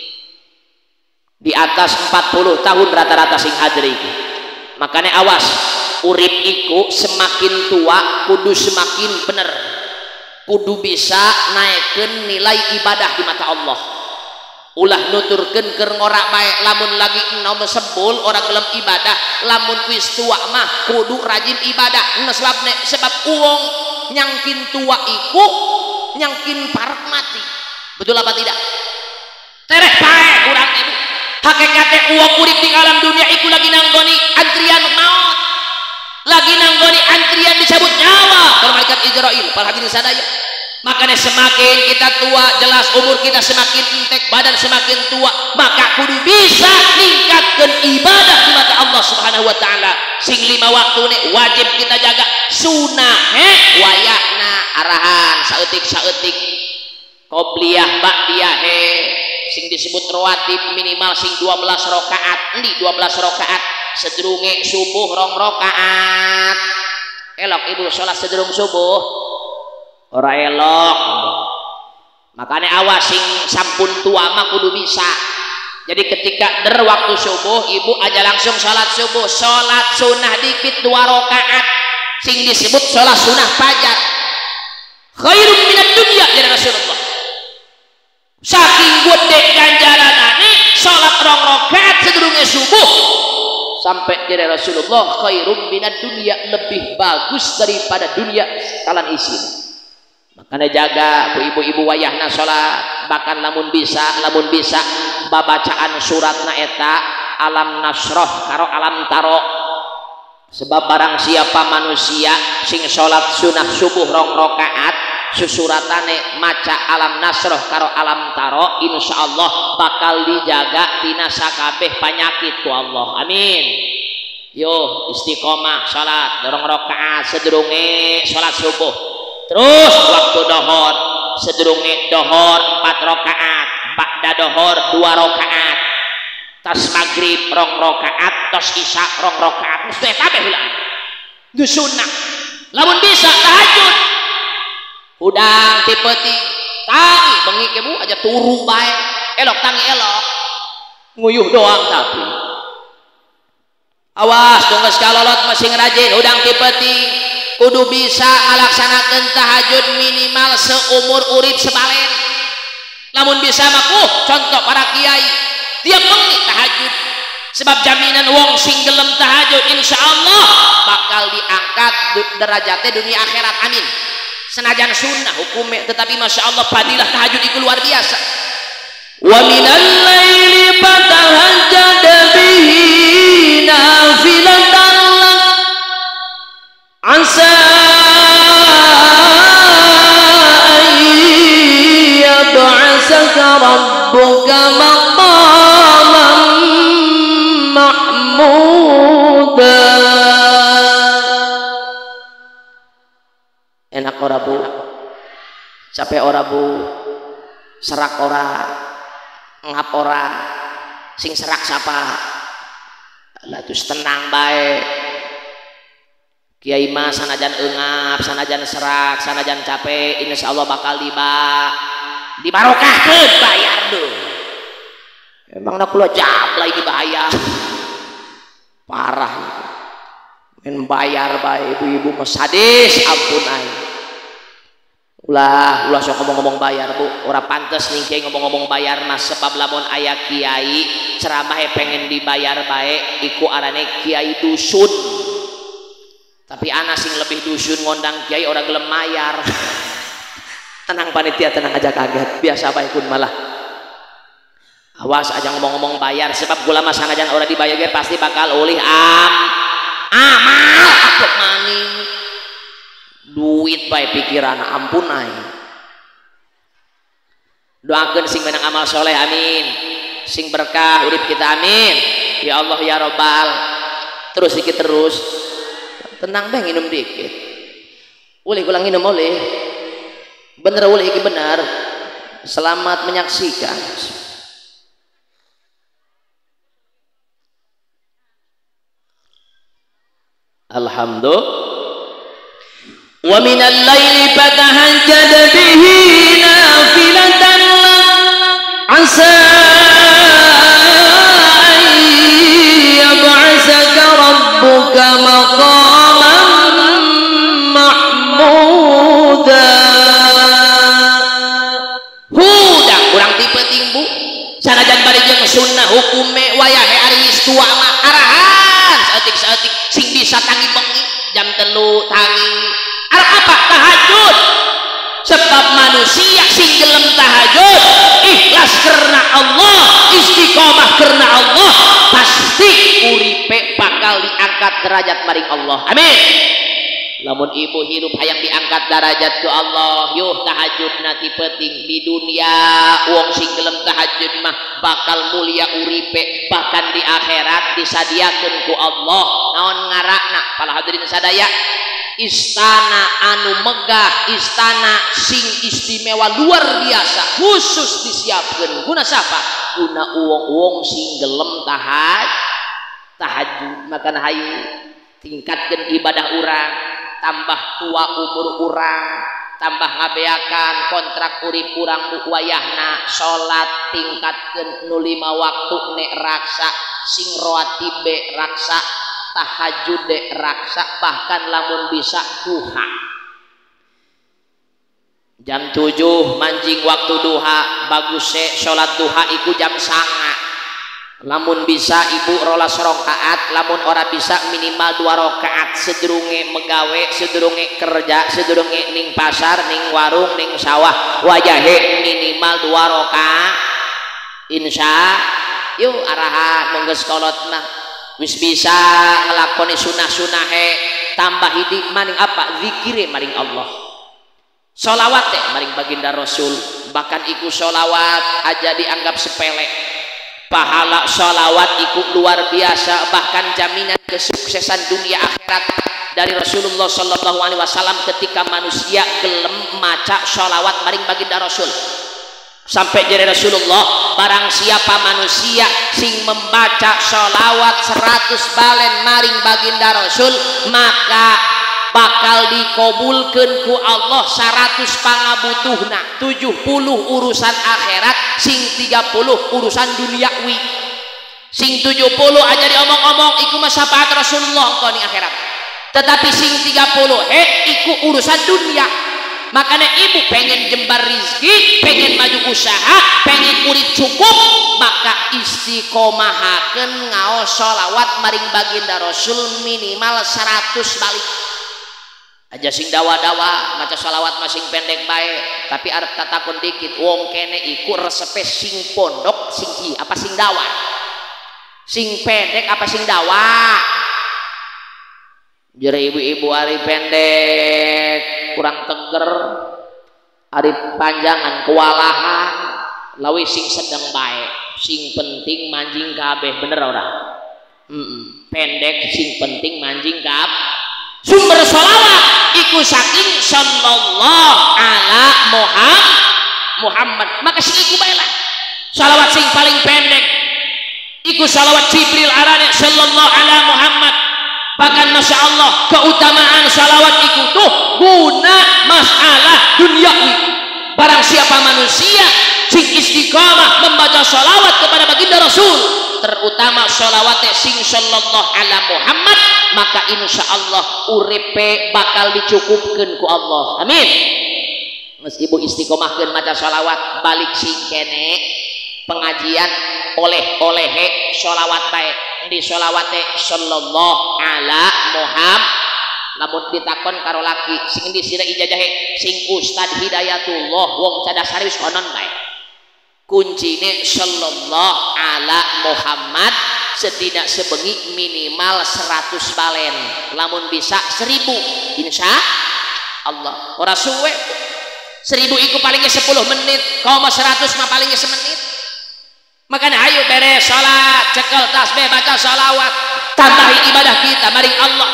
di atas 40 tahun rata-rata sing hadir iki makanya awas urip iku semakin tua kudu semakin bener kudu bisa naikkan nilai ibadah di mata Allah ulah nuturkeun keur ngorak bae lamun lagi enom sebul orang gelem ibadah lamun wis tua mah kudu rajin ibadah sebab uang nyangkin tua iku nyangkin parek mati betul apa tidak tereh bae urang ibu hakikate uang urip di alam dunia iku lagi nanggoni antrian maut lagi nanggoni antrian disebut nyawa kalau malaikat Israil para hadirin sadaya makanya semakin kita tua jelas umur kita semakin entek badan semakin tua maka kudu bisa ningkatkan ibadah di mata Allah subhanahu wa ta'ala sing 5 waktu nih wajib kita jaga sunnah wayahna arahan saeutik qobliyah ba'diyah sing disebut rawatib minimal sing 12 rakaat endi 12 rakaat sedurunge subuh 2 rakaat elok ibu sholat sedurung subuh ora elok makanya awas sing sampun tua mah kudu bisa jadi ketika der waktu subuh ibu aja langsung sholat subuh sholat sunnah dikit 2 rakaat sing disebut sholat sunnah fajar khairum minad dunya dari Rasulullah saking gede ganjaranane sholat 2 rakaat sedurunge subuh sampai dari Rasulullah khairum minad dunya lebih bagus daripada dunia kalian isi makanya jaga ibu-ibu wayahna sholat bahkan lamun bisa babacaan suratna eta alam nasroh karo alam taro sebab barang siapa manusia sing sholat sunnah subuh 2 rakaat susuratane maca alam nasroh karo alam taro insyaallah bakal dijaga tina sakabeh panyakit ku Allah amin yo istiqomah salat 2 rakaat sedurunge salat subuh terus waktu dohor sedurunge dohor 4 rakaat ba'da dohor 2 rakaat tas maghrib 2 rakaat tos isya 2 rakaat mesti kabeh heula itu sunnah lamun bisa tahajud udang tipeti tangi bengi ke bu aja turu bae elok tangi elok nguyuh doang tapi awas tunggu sekalolot masih ngerajin udang tipeti kudu bisa ngalaksanakeun tahajud minimal seumur urip sebalen lamun bisa mah contoh para kiai tiap bengi tahajud sebab jaminan wong sing gelem tahajud insyaallah bakal diangkat derajatnya dunia akhirat amin senajan sunnah hukumnya tetapi masya Allah fadilah tahajud itu luar biasa wa minal laili fatahajjad bihi nafilatan lak asa yab'asaka rabbuka maqaman mahmuda enak ora bu capek ora bu serak ora ngap ora sing serak siapa lah terus tenang baik Kiai mah sanajan eungap, sanajan serak, sanajan capek, insyaallah bakal dibarokahkeun bayar deh. Emang nak kula jablay dibayar. Parah. Men bayar bae ibu-ibu mah sadis ampun aing. Ulah sok ngomong-ngomong bayar Bu, ora pantes nih kiai ngomong-ngomong bayar mah sebab lamun aya kiai ceramah pengen dibayar bae iku arane kiai dusun. Tapi anak sing lebih dusun ngondang kiai orang gelem mayar. Tenang panitia, tenang aja kaget, biasa bae kun malah. Awas aja ngomong-ngomong bayar sebab gula mah sanajan ora dibayar ge pasti bakal ulih amal akut maning. Duit bae pikiran ampun aing. Doakeun sing menang amal soleh amin. Sing berkah urip kita amin. Ya Allah ya Robbal. Terus dikit terus. Tenang bang minum dikit. Ulih ulang minum oleh. Bener ulih iki benar. Selamat menyaksikan. Alhamdulillah. Wa minal laili fatahajjad bihi nafilatan asa an yab'asaka rabbuka maqaman mahmuda. Huda urang tipe tingbu sanajan bari jeung sunnah hukume wayahe ari geus tua mah arahan saeutik-saeutik sing bisa tangi bengi jam 3 tangi arep apa tahajud sebab manusia sing gelem tahajud ikhlas karena Allah istiqomah karena Allah pasti uripe bakal diangkat derajat maring Allah amin. Lamun ibu hidup hayang diangkat derajat ke Allah yuh tahajud nanti penting di dunia wong sing gelem tahajud mah bakal mulia uripe bahkan di akhirat disadiakeun ku Allah naon ngarakna para hadirin sadaya istana anu megah istana sing istimewa luar biasa khusus disiapkeun guna siapa guna uwong-uwong sing gelem tahajud makana hayu tingkatkeun ibadah urang tambah tua umur urang tambah ngabeakan kontrak urip urang wayahna salat tingkatkeun nu 5 waktu nek raksa sing rawatibe raksa tahajud de raksa bahkan lamun bisa duha jam 7 manjing waktu duha bagus salat duha iku jam 9 lamun bisa ibu rolas rakaat lamun ora bisa minimal 2 rakaat sedurunge megawe sedurunge kerja sedurunge ning pasar ning warung ning sawah wajahe minimal 2 rakaat insya yuk arahan menggeus kolot mah wis bisa ngelakoni sunah-sunah tambah hidik maning apa zikire maring Allah sholawat maring baginda Rasul bahkan iku sholawat aja dianggap sepele pahala sholawat ikut luar biasa bahkan jaminan kesuksesan dunia akhirat dari Rasulullah Sallallahu Alaihi Wasallam ketika manusia gelem maca sholawat maring baginda Rasul sampai jadi Rasulullah barang siapa manusia sing membaca sholawat 100 balen maring baginda Rasul maka bakal dikabulkeun ku Allah 100 pangabutuhna 70 urusan akhirat sing 30 urusan duniawi sing 70 aja diomong-omong iku mah syafaat Rasulullah engko ning akhirat tetapi sing 30 iku urusan dunia makanya ibu pengen jembar rizki pengen maju usaha pengen urip cukup maka istiqomahakeun ngaos sholawat maring baginda Rasul minimal 100 balik aja sing dawa-dawa maca sholawat masing pendek baik tapi arep tatakun dikit wong kene iku resepe sing pondok sing apa sing dawa sing pendek apa sing dawa jere ibu-ibu ari pendek kurang teger ari panjangan kewalahan lawi sing sedang baik sing penting manjing kabeh bener ora pendek sing penting manjing kabeh sumber sholawat iku saking sallallahu ala Muhammad maka sing iku bae lah sholawat sing paling pendek iku sholawat Jibril arane sallallahu ala Muhammad Bahkan Masya Allah keutamaan salawat itu tuh guna masalah duniawi. Barang siapa manusia sing istiqamah membaca salawat kepada baginda Rasul, terutama salawat sing sallallahu ala Muhammad, maka insya Allah uripe bakal dicukupkan ku Allah. Amin. Meskipun istiqomahkan maca salawat balik si kene pengajian oleh sholawat baik di sholawate sallallahu ala Muhammad. Namun ditakon karo laki sing di sira ijajahe sing Ustad Hidayatullah wong cadas serius konon baik kuncine sallallahu ala Muhammad setidak sebengi minimal 100 balen, lamun bisa 1000 insya Allah. Ora suwe 1000 iku palingnya 10 menit, kau mah 100 mah palingnya semenit. Makanya ayo beres salat cekel tasbih baca salawat tambahi ibadah kita maring Allah.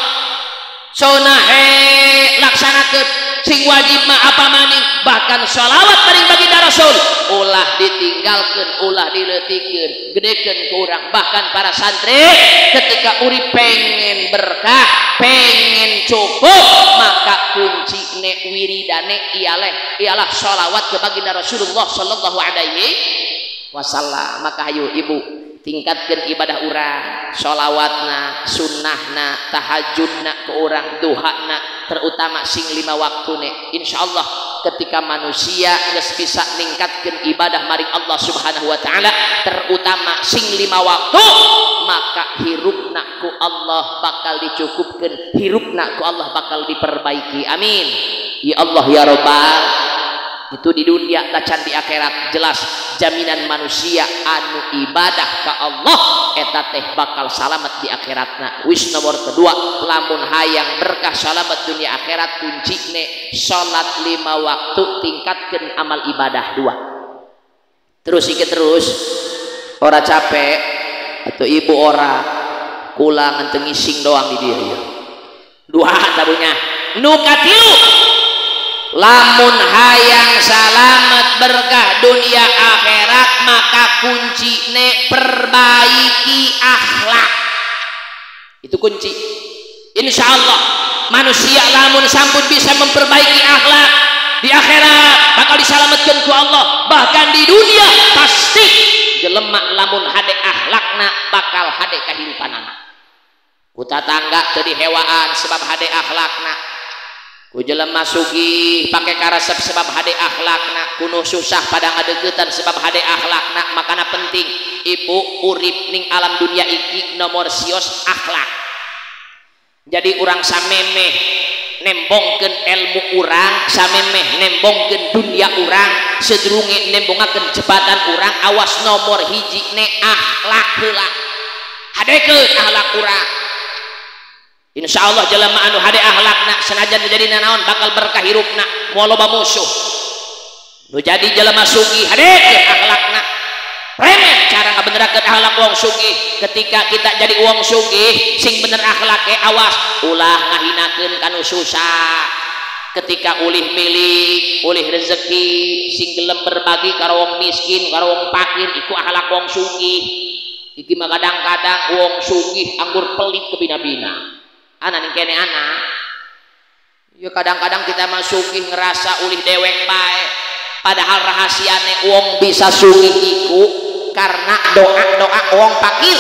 Sonahe laksanakeun sing wajib mah apa maning, bahkan salawat maring baginda Rasul ulah ditinggalkeun ulah dileutikeun gedekeun ku urang. Bahkan para santri ketika urip pengen berkah pengen cukup maka kuncine wiridane ialah salawat ke baginda Rasulullah sallallahu alaihi wasallam. Maka ayo ibu tingkatkan ibadah urang, sholawatna, sunnahna, tahajudna ke urang, duhana, terutama sing 5 waktune. Insya Allah ketika manusia geus bisa ningkatkan ibadah maring Allah subhanahu wa ta'ala, terutama sing 5 waktu, maka hirupna ku Allah bakal dicukupkan, hirupna ku Allah bakal diperbaiki. Amin ya Allah ya Rabbal. Itu di dunia tacan di akhirat jelas jaminan manusia anu ibadah ka Allah eta teh bakal salamet di akhiratna. Wis nomor kedua lamun hayang berkah salamet dunia akhirat kuncine salat 5 waktu tingkatkeun amal ibadah 2. Terus iki terus ora capek atau ibu ora kula ngenteng ngising doang di dia ya. 2 tabunya nu katilu lamun hayang salamet berkah dunia akhirat maka kuncine perbaiki akhlak. Itu kunci. Insya Allah manusia lamun sampun bisa memperbaiki akhlak di akhirat bakal disalametkeun ku Allah. Bahkan di dunia pasti jelema lamun hade akhlakna bakal hade kahirupanana. Ku tatangga teu dihewaan sebab hade akhlakna. Ku jelema sugih pake karesep sebab hade akhlakna, kuno susah pada ngadeukeutan sebab hade akhlakna. Makana penting ibu urip ning alam dunia iki nomor sios akhlak. Jadi urang samemeh nembongkeun ilmu urang, samemeh nembongkeun dunia urang, sedurunge nembongakeun jabatan urang, awas nomor hiji ne akhlak heula. Hadekeun akhlak urang. Insya Allah jelema anu hade akhlakna senajan jadi nanaon bakal berkah hirupna moal loba musuh. Nu jadi jelema sugih hadekeun akhlakna. Remen cara ngabenerakeun akhlak wong sugih. Ketika kita jadi wong sugih sing bener akhlake awas ulah ngahinakeun kanu susah. Ketika ulih milik, ulih rezeki sing gelem berbagi karo wong miskin, karo wong fakir iku akhlak wong sugih. Iki mah kadang-kadang wong sugih anggur pelit kebina-bina. Anak ning kene anak ya kadang-kadang kita mah sugih ngerasa ulih dewek bae, padahal rahasiane wong bisa sugih iku karena doa-doa wong fakir.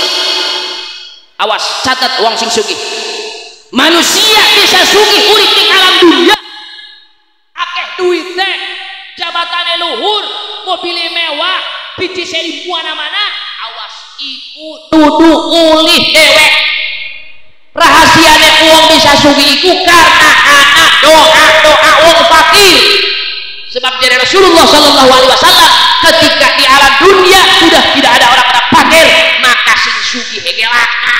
Awas catat wong sing sugih. Manusia bisa sugih urip ning alam dunia akeh duit teh, jabatane luhur, mobil mewah, biji seri mana-mana, awas iku dudu ulih dewek. Rahasianya uang bisa sugih iku karena anak doa wong fakir. Sebab dari Rasulullah sallallahu alaihi wasallam ketika di alam dunia sudah tidak ada orang-orang fakir maka sing sugih hegelana.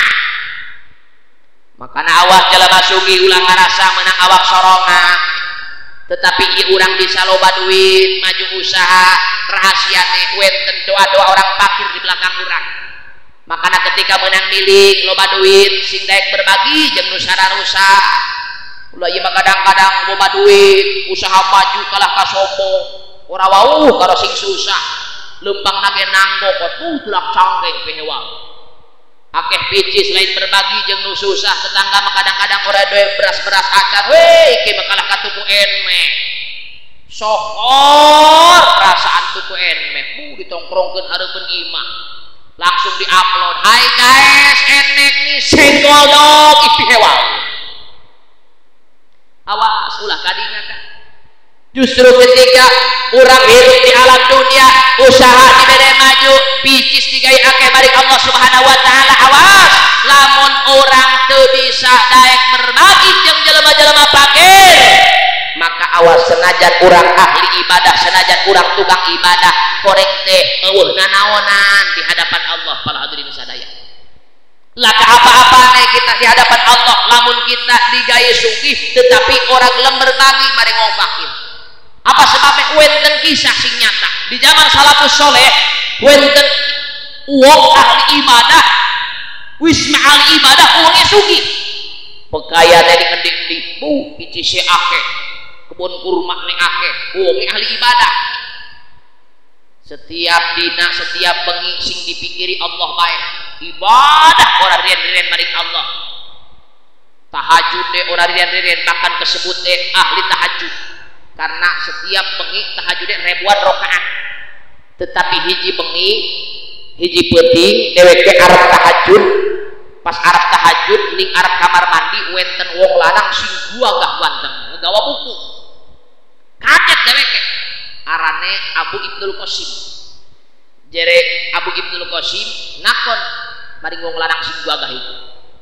Makana awak jelema sugih ulang ngarasa menang awak sorongan. Tetapi ieu urang bisa loba duit, maju usaha, rahasiane wenten doa-doa orang fakir di belakang urang. Makanya ketika menang milik loba duit sing daek berbagi jeung nu sararusa. Ulah ieu mah kadang-kadang loba duit usaha maju kalah ka sombong. Ora wauh karo sing susah. Lempang nage nanggo kot tulak cangkeng pe hewang. akeh picis lain berbagi jeung nu susah tetangga mah kadang-kadang ora duwe beras-beras acar we iki bakalah ka tuku enmeh sohor perasaan tuku enmeh ditongkrongkeun hareupeun imah langsung diupload hai guys enek nih senggol dong isi hewal awas ulah kadinya kan justru ketika orang hidup di alam dunia usaha dibere maju picis digai akeh bari Allah subhanahu wa ta'ala awas lamun orang teu bisa daek berbagi jeung jelema-jelema fakir maka awas senajan orang ahli ibadah senajan orang tukang ibadah korek teh eueuh nanaonan di hadapan Allah para hadirin sadaya laka apa-apa nih kita di hadapan Allah lamun kita digaya sugih tetapi orang gelem berbagi bari ngomong fakir apa sebabnya wenten kisah sing nyata di zaman salafus soleh wenten uang ahli ibadah wisma ahli ibadah uangnya sugih pekaya dari ngendi-ngendi bu picisnya akeh kebun kurma nih akeh uangnya ahli ibadah setiap dina setiap bengi sing dipikiri Allah baik ibadah orang rian-rian maring Allah tahajud deh orang rian-rian bahkan kesebut deh ahli tahajud karena setiap bengi tahajud deh ribuan rakaat tetapi hiji bengi hiji penting dewek arep tahajud pas arep tahajud ning arep kamar mandi wenten wong lanang sing gagah ganteng nggawa buku kaget dewek arane Abu Ibnul Qasim jere Abu Ibnul Qasim nakon maring wong lanang sing gagah itu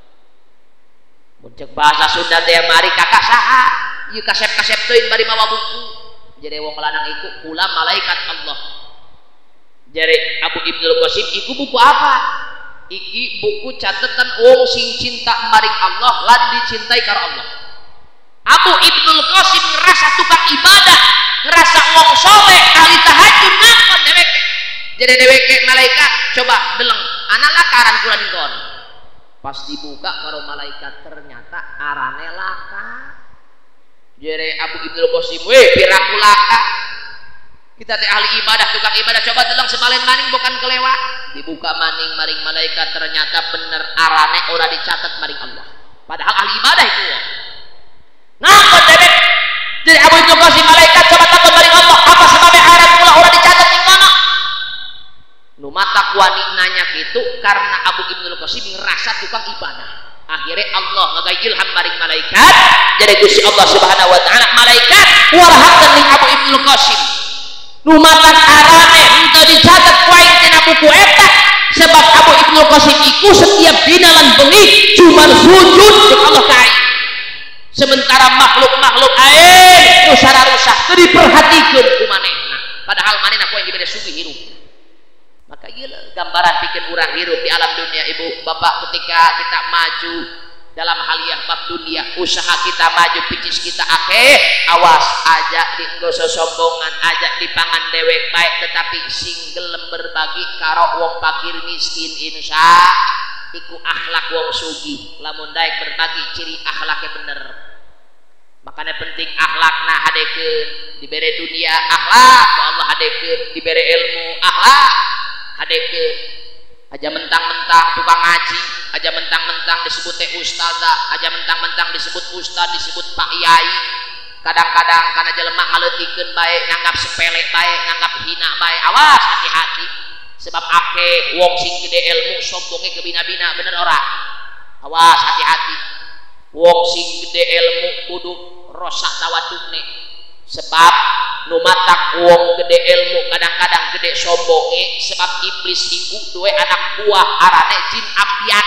muncak bahasa Sunda teh mari kakak saha ieu kasep-kasep teuing bari mawa buku jere wong lanang iku kula malaikat Allah jere Abu Ibnul Qasim iku buku apa iki buku catatan wong sing cinta maring Allah lan dicintai karo Allah Abu Ibnul Qasim ngerasa tukang ibadah ngerasa wong soleh ahli tahajud nakon dewek jadi dewek malaikat coba deleng anak lakaran kula dikon pas dibuka karo malaikat ternyata arane laka jere Abu Ibnul Qasim we piraku laka kita teh ahli ibadah tukang ibadah coba deleng semalen maning bukan kelewat dibuka maning maring malaikat ternyata bener arane ora dicatat maring Allah padahal ahli ibadah itu nakon dewek jadi Abu Ibnul Qasim malaikat coba takon maring Allah apa sebabnya aran kula ora dicatat ning kono nu mata kuani nanya gitu karena Abu Ibnul Qasim ngerasa tukang ibadah akhirnya Allah ngagai ilham maring malaikat jadi Gusti Allah subhanahu wa ta'ala malaikat warahakeun ning Abu Ibnul Qasim nu mata arane henteu dicatat poin tina buku eta sebab Abu Ibnul Qasim iku setiap dina lan bengi cuma sujud jeung Allah kai sementara makhluk-makhluk air nu sararusak teu diperhatikeun ku manehna padahal manehna poe dibere sugih hirup maka ieu gambaran bikin urang hirup di alam dunia ibu bapak ketika kita maju dalam hal yang bab dunia usaha kita maju picis kita akeh awas ajak di enggo sosombongan ajak dipangan dewek baik tetapi sing gelem berbagi karo wong fakir miskin insya iku akhlak wong sugih lamun daek berbagi ciri akhlaknya bener makanya penting akhlakna hadekeun dibere dunia akhlak ku Allah hadekeun dibere ilmu akhlak hadekeun aja mentang-mentang tukang ngaji aja mentang-mentang disebut teh ustazah aja mentang-mentang disebut ustaz disebut pak yai kadang-kadang karena jelema ngaleutikeun bae nganggap sepele bae nganggap hina bae awas hati-hati sebab akeh wong sing gede ilmu sombonge ke bina-bina bener ora awas hati-hati wong sing gede ilmu kudu rosak tawadukne sebab nu matak wong gede ilmu kadang-kadang gede sombonge sebab iblis iku duwe anak buah arane jin abdian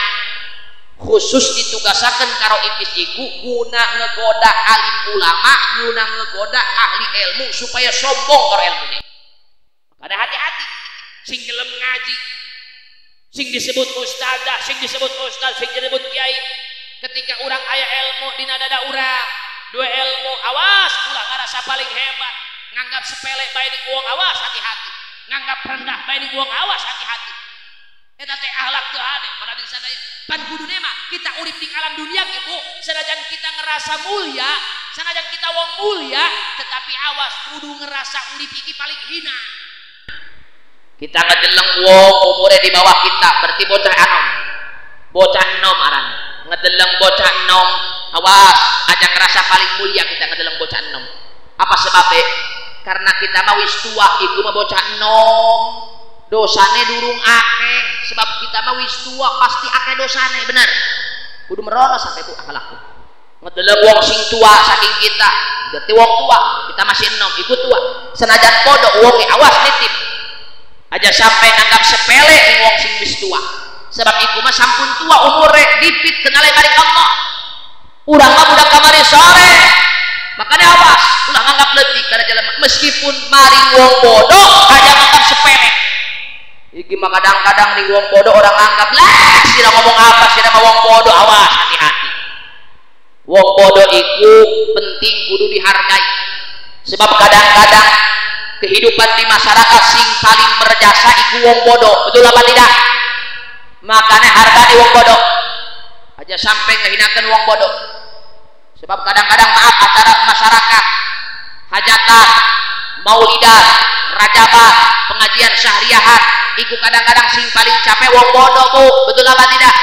khusus ditugasaken karo iblis iku guna ngegoda alim ulama guna ngegoda ahli ilmu supaya sombong karo ilmune makanya hati-hati sing gelem ngaji sing disebut ustazah sing disebut ustaz sing disebut kiai ketika urang aya ilmu dina dada urang dua ilmu awas ulah ngarasa paling hebat nganggap sepele bae ning wong awas hati-hati nganggap rendah bae ning wong awas hati-hati eta teh akhlak teu hade pada di sadaya pan kudune mah kita urip di alam dunia ge Bu sanajan kita ngerasa mulia sanajan kita wong mulia tetapi awas kudu ngerasa urip iki paling hina kita ngedeleng wong umure di bawah kita berarti bocah anom bocah enom aran ngedeleng bocah enom. Awas aja ngerasa paling mulia kita ngedeleng bocah enom. Apa sebabnya? Karena kita mau wis tua itu mah bocah enom dosane durung akeh. Sebab kita mau wis tua pasti akeh dosane, bener. Kudu merono sampai ku akhlakku ngedeleng wong sing tua saking kita berarti wong tua kita masih enom ikut tua senajan bodoh wong awas nitip aja sampai nganggap sepele ing wong sing wis tua. Sebab iku mah sampun tua umure dipit kenal maring Allah. Urang mah budak kamari sore. Makanya awas ulah nganggap leutik kana jelema meskipun maring wong bodoh aja nganggap sepele. Iki mah kadang-kadang ning wong bodoh orang nganggap lah sira ngomong apa sira mah wong bodoh. Awas hati-hati. Wong bodoh itu penting kudu dihargai. Sebab kadang-kadang kehidupan di masyarakat sing paling berjasa iku wong bodoh, betul apa tidak? Makanya hargai wong bodoh aja sampai ngehinakan wong bodoh. Sebab kadang-kadang maaf acara masyarakat hajatan, maulidan, rajaban, pengajian syahriahan iku kadang-kadang sing paling capek wong bodoh bu, betul apa tidak?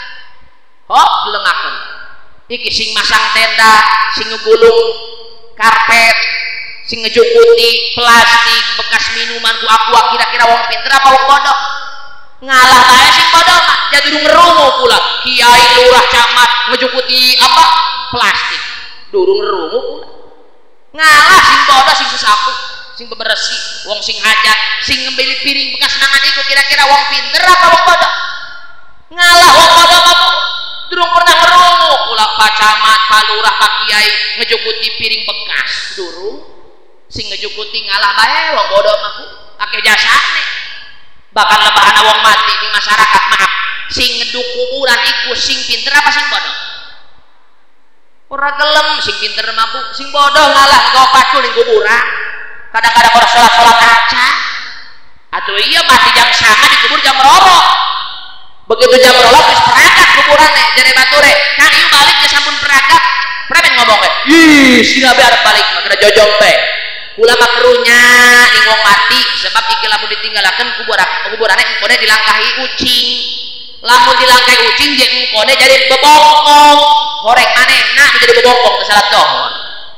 Oh gelengakan iki sing masang tenda, sing ngegulung karpet, sing ngejukuti plastik bekas minuman ku aqua, kira-kira wong pinter apa wong bodoh? Ngalah bae sing bodoh mah jadi durung ngerungu pula kiai lurah camat ngejukuti apa plastik durung ngerungu pula. Ngalah sing bodoh sing sesapu sing bebersih wong sing hajat sing ngembeli piring bekas nangan iku, kira-kira wong pinter apa wong bodoh? Ngalah wong bodoh mah durung pernah ngerungu pula pak camat pak lurah pak kiai ngejukuti piring bekas durung. Sing ngejukuti ngalah bae wong bodoh mah akeh jasane. Bahkan lebahan wong mati di masyarakat maaf sing ngeduk kuburan iku sing pinter apa sing bodoh? Ora gelem sing pinter mah sing bodoh ngalah nggawa pacul ning kuburan. Kadang-kadang orang sholat aja atau iya mati jam sama dikubur jam rorok. Begitu jam rorok wis peragat kuburannya jare bature kan ieu balik ge sampun peragat premen ngomongnya ih sina be arep balik mah kena jojong teh kula mah kerunya ning wong mati. Sebab iki lamun ditinggalakeun kuburane engkone dilangkahi ucing. Lamun dilangkahi ucing jeung engkone jadi bebongkong horeng manehna jadi bebongkong teh salat dohor.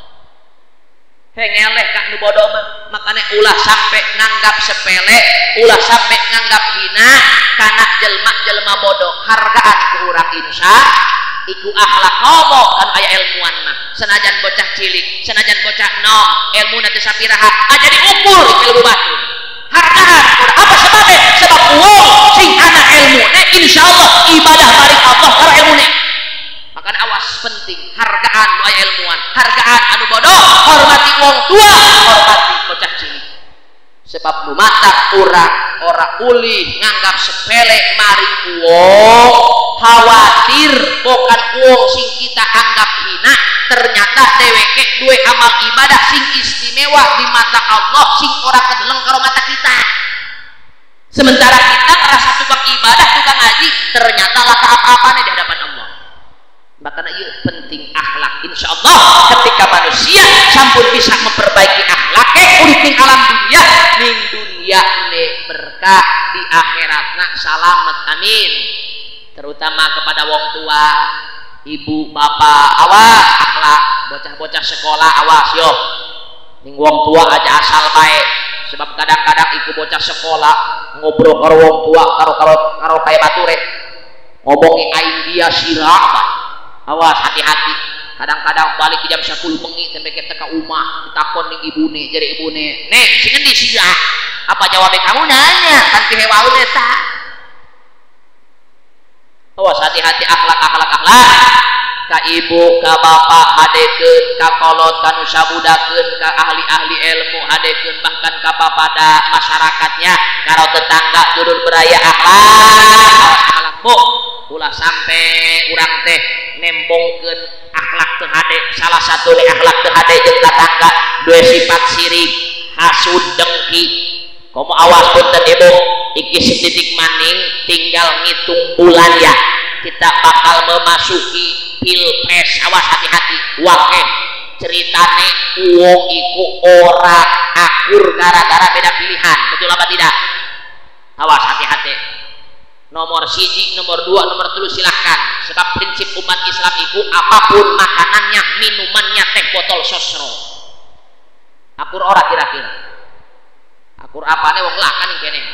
Hengeleh kak nu bodoh mah. Makanya ulah sampai nganggap sepele, ulah sampai nganggap hina karena jelma bodoh. Hargaan ku urang insya iku akhlak homo kan aya ilmuan mah. Senajan bocah cilik, senajan bocah nom, ilmu nanti sapiraha aja diukur ilmu batu. Hargaan udah apa sebabnya? Sebab wong sing anak ilmu insyaallah ibadah maring Allah karo ilmune. Makanya awas penting hargaan aya ilmuwan, hargaan anu bodoh, hormati wong tua, hormati bocah cilik. Sebab lumatak orang uli nganggap sepele maring wong, khawatir bukan wong sing kita anggap hina, ternyata dheweke duwe amal ibadah sing istimewa di mata Allah sing ora kedeleng karo mata kita. Sementara kita ngerasa tukang ibadah, tukang ngaji, ternyata lah apa-apane di hadapan Allah. Makanya iya penting akhlak. Insya Allah ketika manusia sampun bisa memperbaiki akhlaknya urip alam dunia ning dunia ne berkah di akhirat nak salamet amin. Terutama kepada wong tua, ibu bapak, awas akhlak. Bocah-bocah sekolah awas yo ning wong tua aja asal baik. Sebab kadang-kadang iku bocah sekolah ngobrol karo wong tua karo kaya bature ngomongi aing dia sirah. Awas hati-hati. Kadang-kadang balik ke jam 10 bengi sampai kita ke rumah ditakon ning ibune, jadi ibune, "Neng, sing endi sih ya?" Apa jawabnya kamu nanya, kan ke hewaun eta. Awas hati-hati akhlak. Ka ibu, ka bapak hadekeun, ka kolot, ka nu sabudakeun, ka ahli-ahli ilmu hadekeun, bahkan ka papada masyarakatnya, karo tetangga dulur beraya akhlakmu. Ulah sampai urang teh nembongkeun akhlak teu hade, salah satu dari akhlak teu hade jeung tetangga dua sifat sirik, hasud, dengki. Komo awas punten ibu, iki setitik maning tinggal ngitung bulan ya. Kita bakal memasuki pilpres, awas hati-hati. Wakeh ceritane wong iku ora akur gara-gara beda pilihan, betul apa tidak? Awas hati-hati. nomor 1, nomor 2, nomor 3 silahkan. Sebab prinsip umat Islam itu apapun makanannya, minumannya teh botol sosro. Akur ora kira-kira. Akur apane wong lakan yang kene.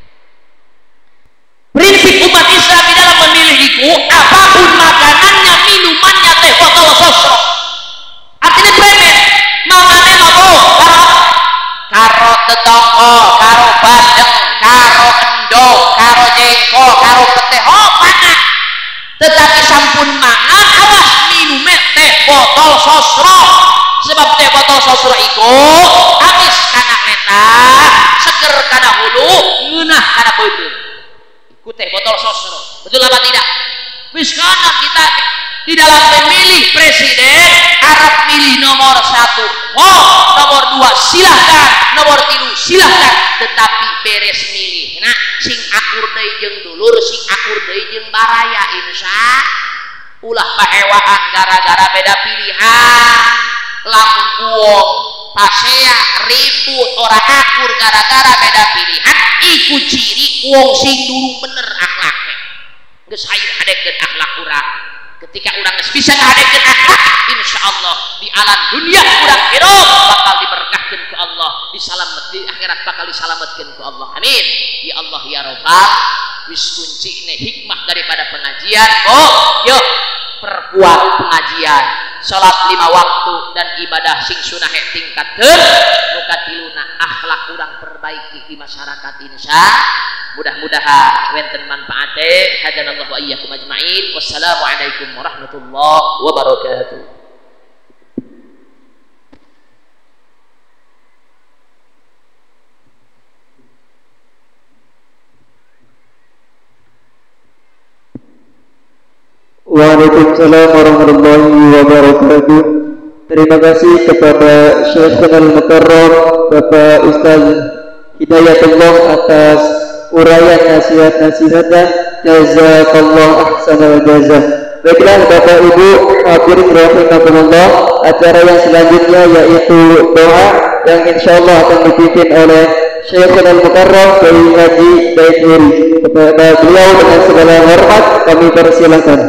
Prinsip umat Islam di dalam memilih itu apapun makanannya, minumannya teh botol sosro. Artinya premen. Mamane apa? Karo tetongko, karo bandeng, karo endog, karo jengko, karo peteh, panah. Tetapi sampun mangan, awas minumnya teh botol sosro. Sebab teh botol sosro itu habis kana eta, seger kana hulu, ngeunah kana beuteung. Iku teh botol sosro. Betul apa tidak? Wis kana kita di dalam memilih presiden, Arab milih nomor 1, nomor 2 silahkan, nomor 3 silahkan, tetapi beres milih. Nah, sing akur deui jeung dulur, sing akur deui jeung baraya, insya ulah pahewaan gara-gara beda pilihan. Lamun uang pasea ribut orang akur gara-gara beda pilihan, iku ciri uang sing dulu bener akhlaknya. Geus hayu hadekeun akhlak urang. Ketika orang bisa ngahadekeun akhlak, insya Allah di alam dunia urang hidup bakal diberkahkan ke Allah, di akhirat bakal diselamatkan ke Allah. Amin ya Allah ya Rabbal. Wis kuncine hikmah daripada pengajian, yuk perkuat pengajian, salat 5 waktu dan ibadah sing sunah tingkatkeun, nu katiluna akhlak urang perbaiki di masyarakat insya. Mudah-mudahan wenten manfaate. Hadanallahu wa iyyakum ajmain. Wassalamualaikum warahmatullahi wabarakatuh. Waalaikumsalam warahmatullahi wabarakatuh. Terima kasih kepada Syekhul Mukarram Bapak Ustaz Hidayatullah atas uraian nasihat-nasihatnya. Jazakallah ahsanal jazah. Baiklah Bapak Ibu hadirin rahimakumullah, acara yang selanjutnya yaitu doa yang insyaallah akan dipimpin oleh Syekhul Mukarram Kiai Haji Daifuri. Kepada beliau dengan segala hormat kami persilakan.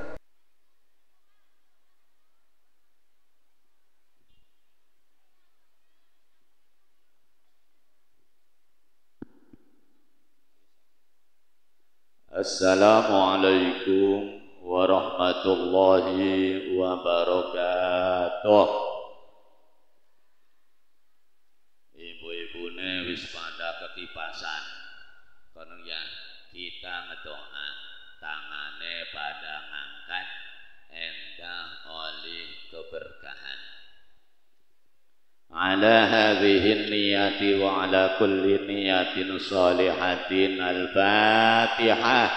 Assalamualaikum warahmatullahi wabarakatuh. Ibu-ibune wis pada kekipasan. Kono ya kita ngedoa, tangane pada ngangkat, endah oleh keberkahan. Ala hadhihi niyati wa ala kulli niyatin salihatin al-Fatihah.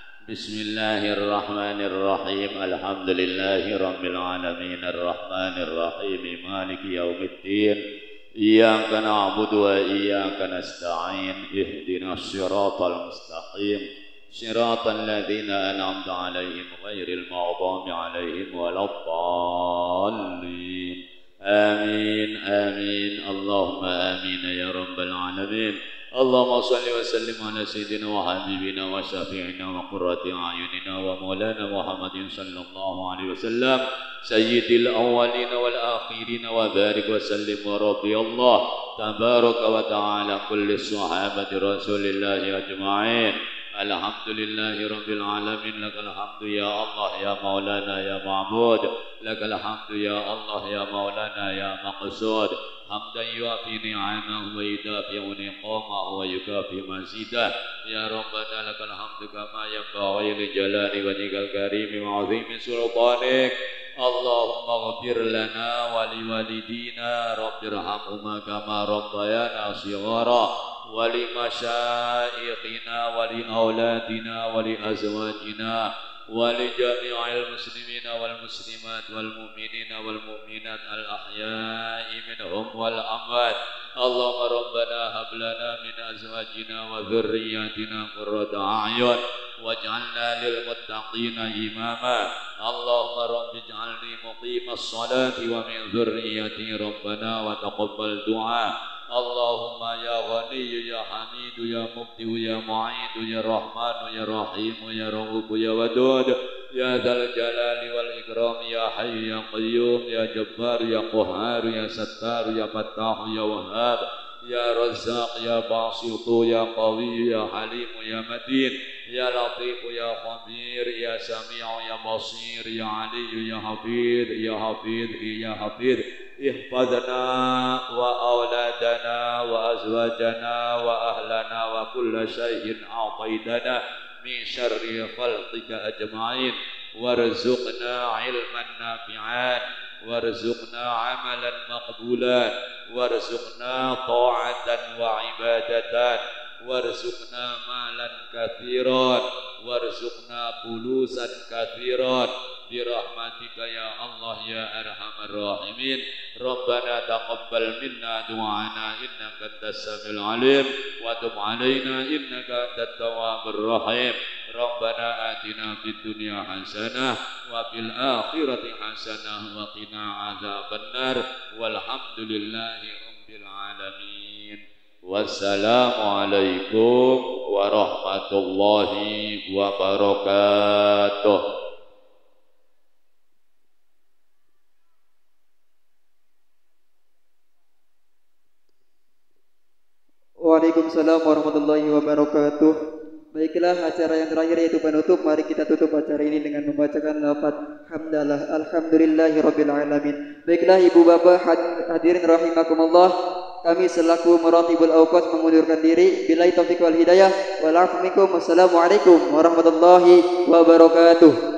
Bismillahirrahmanirrahim. Alhamdulillahi rabbil alamin arrahmanir rahim maliki yaumiddin. Iyyaka na'budu wa iyyaka nasta'in. Ihdinas siratal mustaqim. Siratal ladzina an'amta 'alaihim ghairil maghdubi 'alaihim waladdallin. Amin amin Allahumma amin ya rabbal alamin. Allahumma salli wa sallim ala sayyidina wa habibina wa syafi'ina wa qurrati a'yunina wa maulana Muhammadin sallallahu alaihi wasallam sayyidil awwalin wal akhirin wa barik wa sallim wa radiyallahu tabaraka wa ta'ala kulli sahabati rasulillahi ajma'in. Alhamdulillahi rabbil alamin. Lakal hamdu ya Allah ya maulana ya ma'bud. Lakal hamdu ya Allah ya maulana ya maqsud. Hamdan yuafi ni'amahu wa yudafi'u niqamahu wa yukafi mazidah. Ya Rabbana lakal hamdu kama yanbaghi li jalali wajhikal karimi wa 'azimi sultanik. Allahumma ghfir lana wa li walidina rabbirhamhuma kama rabbayana shighara. Wali masyaikhina wali auladina wali azwajina wali jami'il muslimina wal muslimat wal mu'minina wal mu'minat al ahya'i minhum wal amwat. Allahumma rabbana hab lana min azwajina wa dhurriyyatina qurrata a'yun waj'alna lil muttaqina imama. Allahumma rabbi ij'alni muqimas salati wa min dhurriyyati rabbana wa taqabbal du'a. اللهم يا غني يا حميد يا مبدئ يا معيد يا رحمن يا رحيم يا رؤوف يا ودود يا ذا الجلال والإكرام يا حي يا قيوم يا جبار يا قهار يا ستار يا فتاح يا وهاب يا رزاق يا باسط يا قوي يا حليم يا متين يا لطيف يا خبير يا سميع يا بصير يا علي يا حفيظ يا حفيظ يا حفيظ احفظنا وأولادنا وأزواجنا وأهلنا وكل شيء أعطيتنا من شر خلقك أجمعين وارزقنا علما نافعا وارزقنا عملا مقبولا وارزقنا طاعة وعبادة وارزقنا مالا كثيرا وارزقنا فلوسا كثيرا برحمتك يا الله يا أرحم الراحمين ربنا تقبل منا دعانا إنك أنت السميع العليم وتب علينا إنك أنت التواب الرحيم ربنا آتنا في الدنيا حسنة وفي الآخرة حسنة وقنا عذاب النار والحمد لله رب العالمين والسلام عليكم ورحمة الله وبركاته. Waalaikumsalam warahmatullahi wabarakatuh. Baiklah, acara yang terakhir yaitu penutup. Mari kita tutup acara ini dengan membacakan lafaz hamdalah alhamdulillahirabbil alamin. Baiklah ibu bapak hadirin rahimakumullah, kami selaku Muratibul Awqaf mengundurkan diri. Billahi taufiq wal hidayah. Wal 'afwu minkum. Wassalamualaikum warahmatullahi wabarakatuh.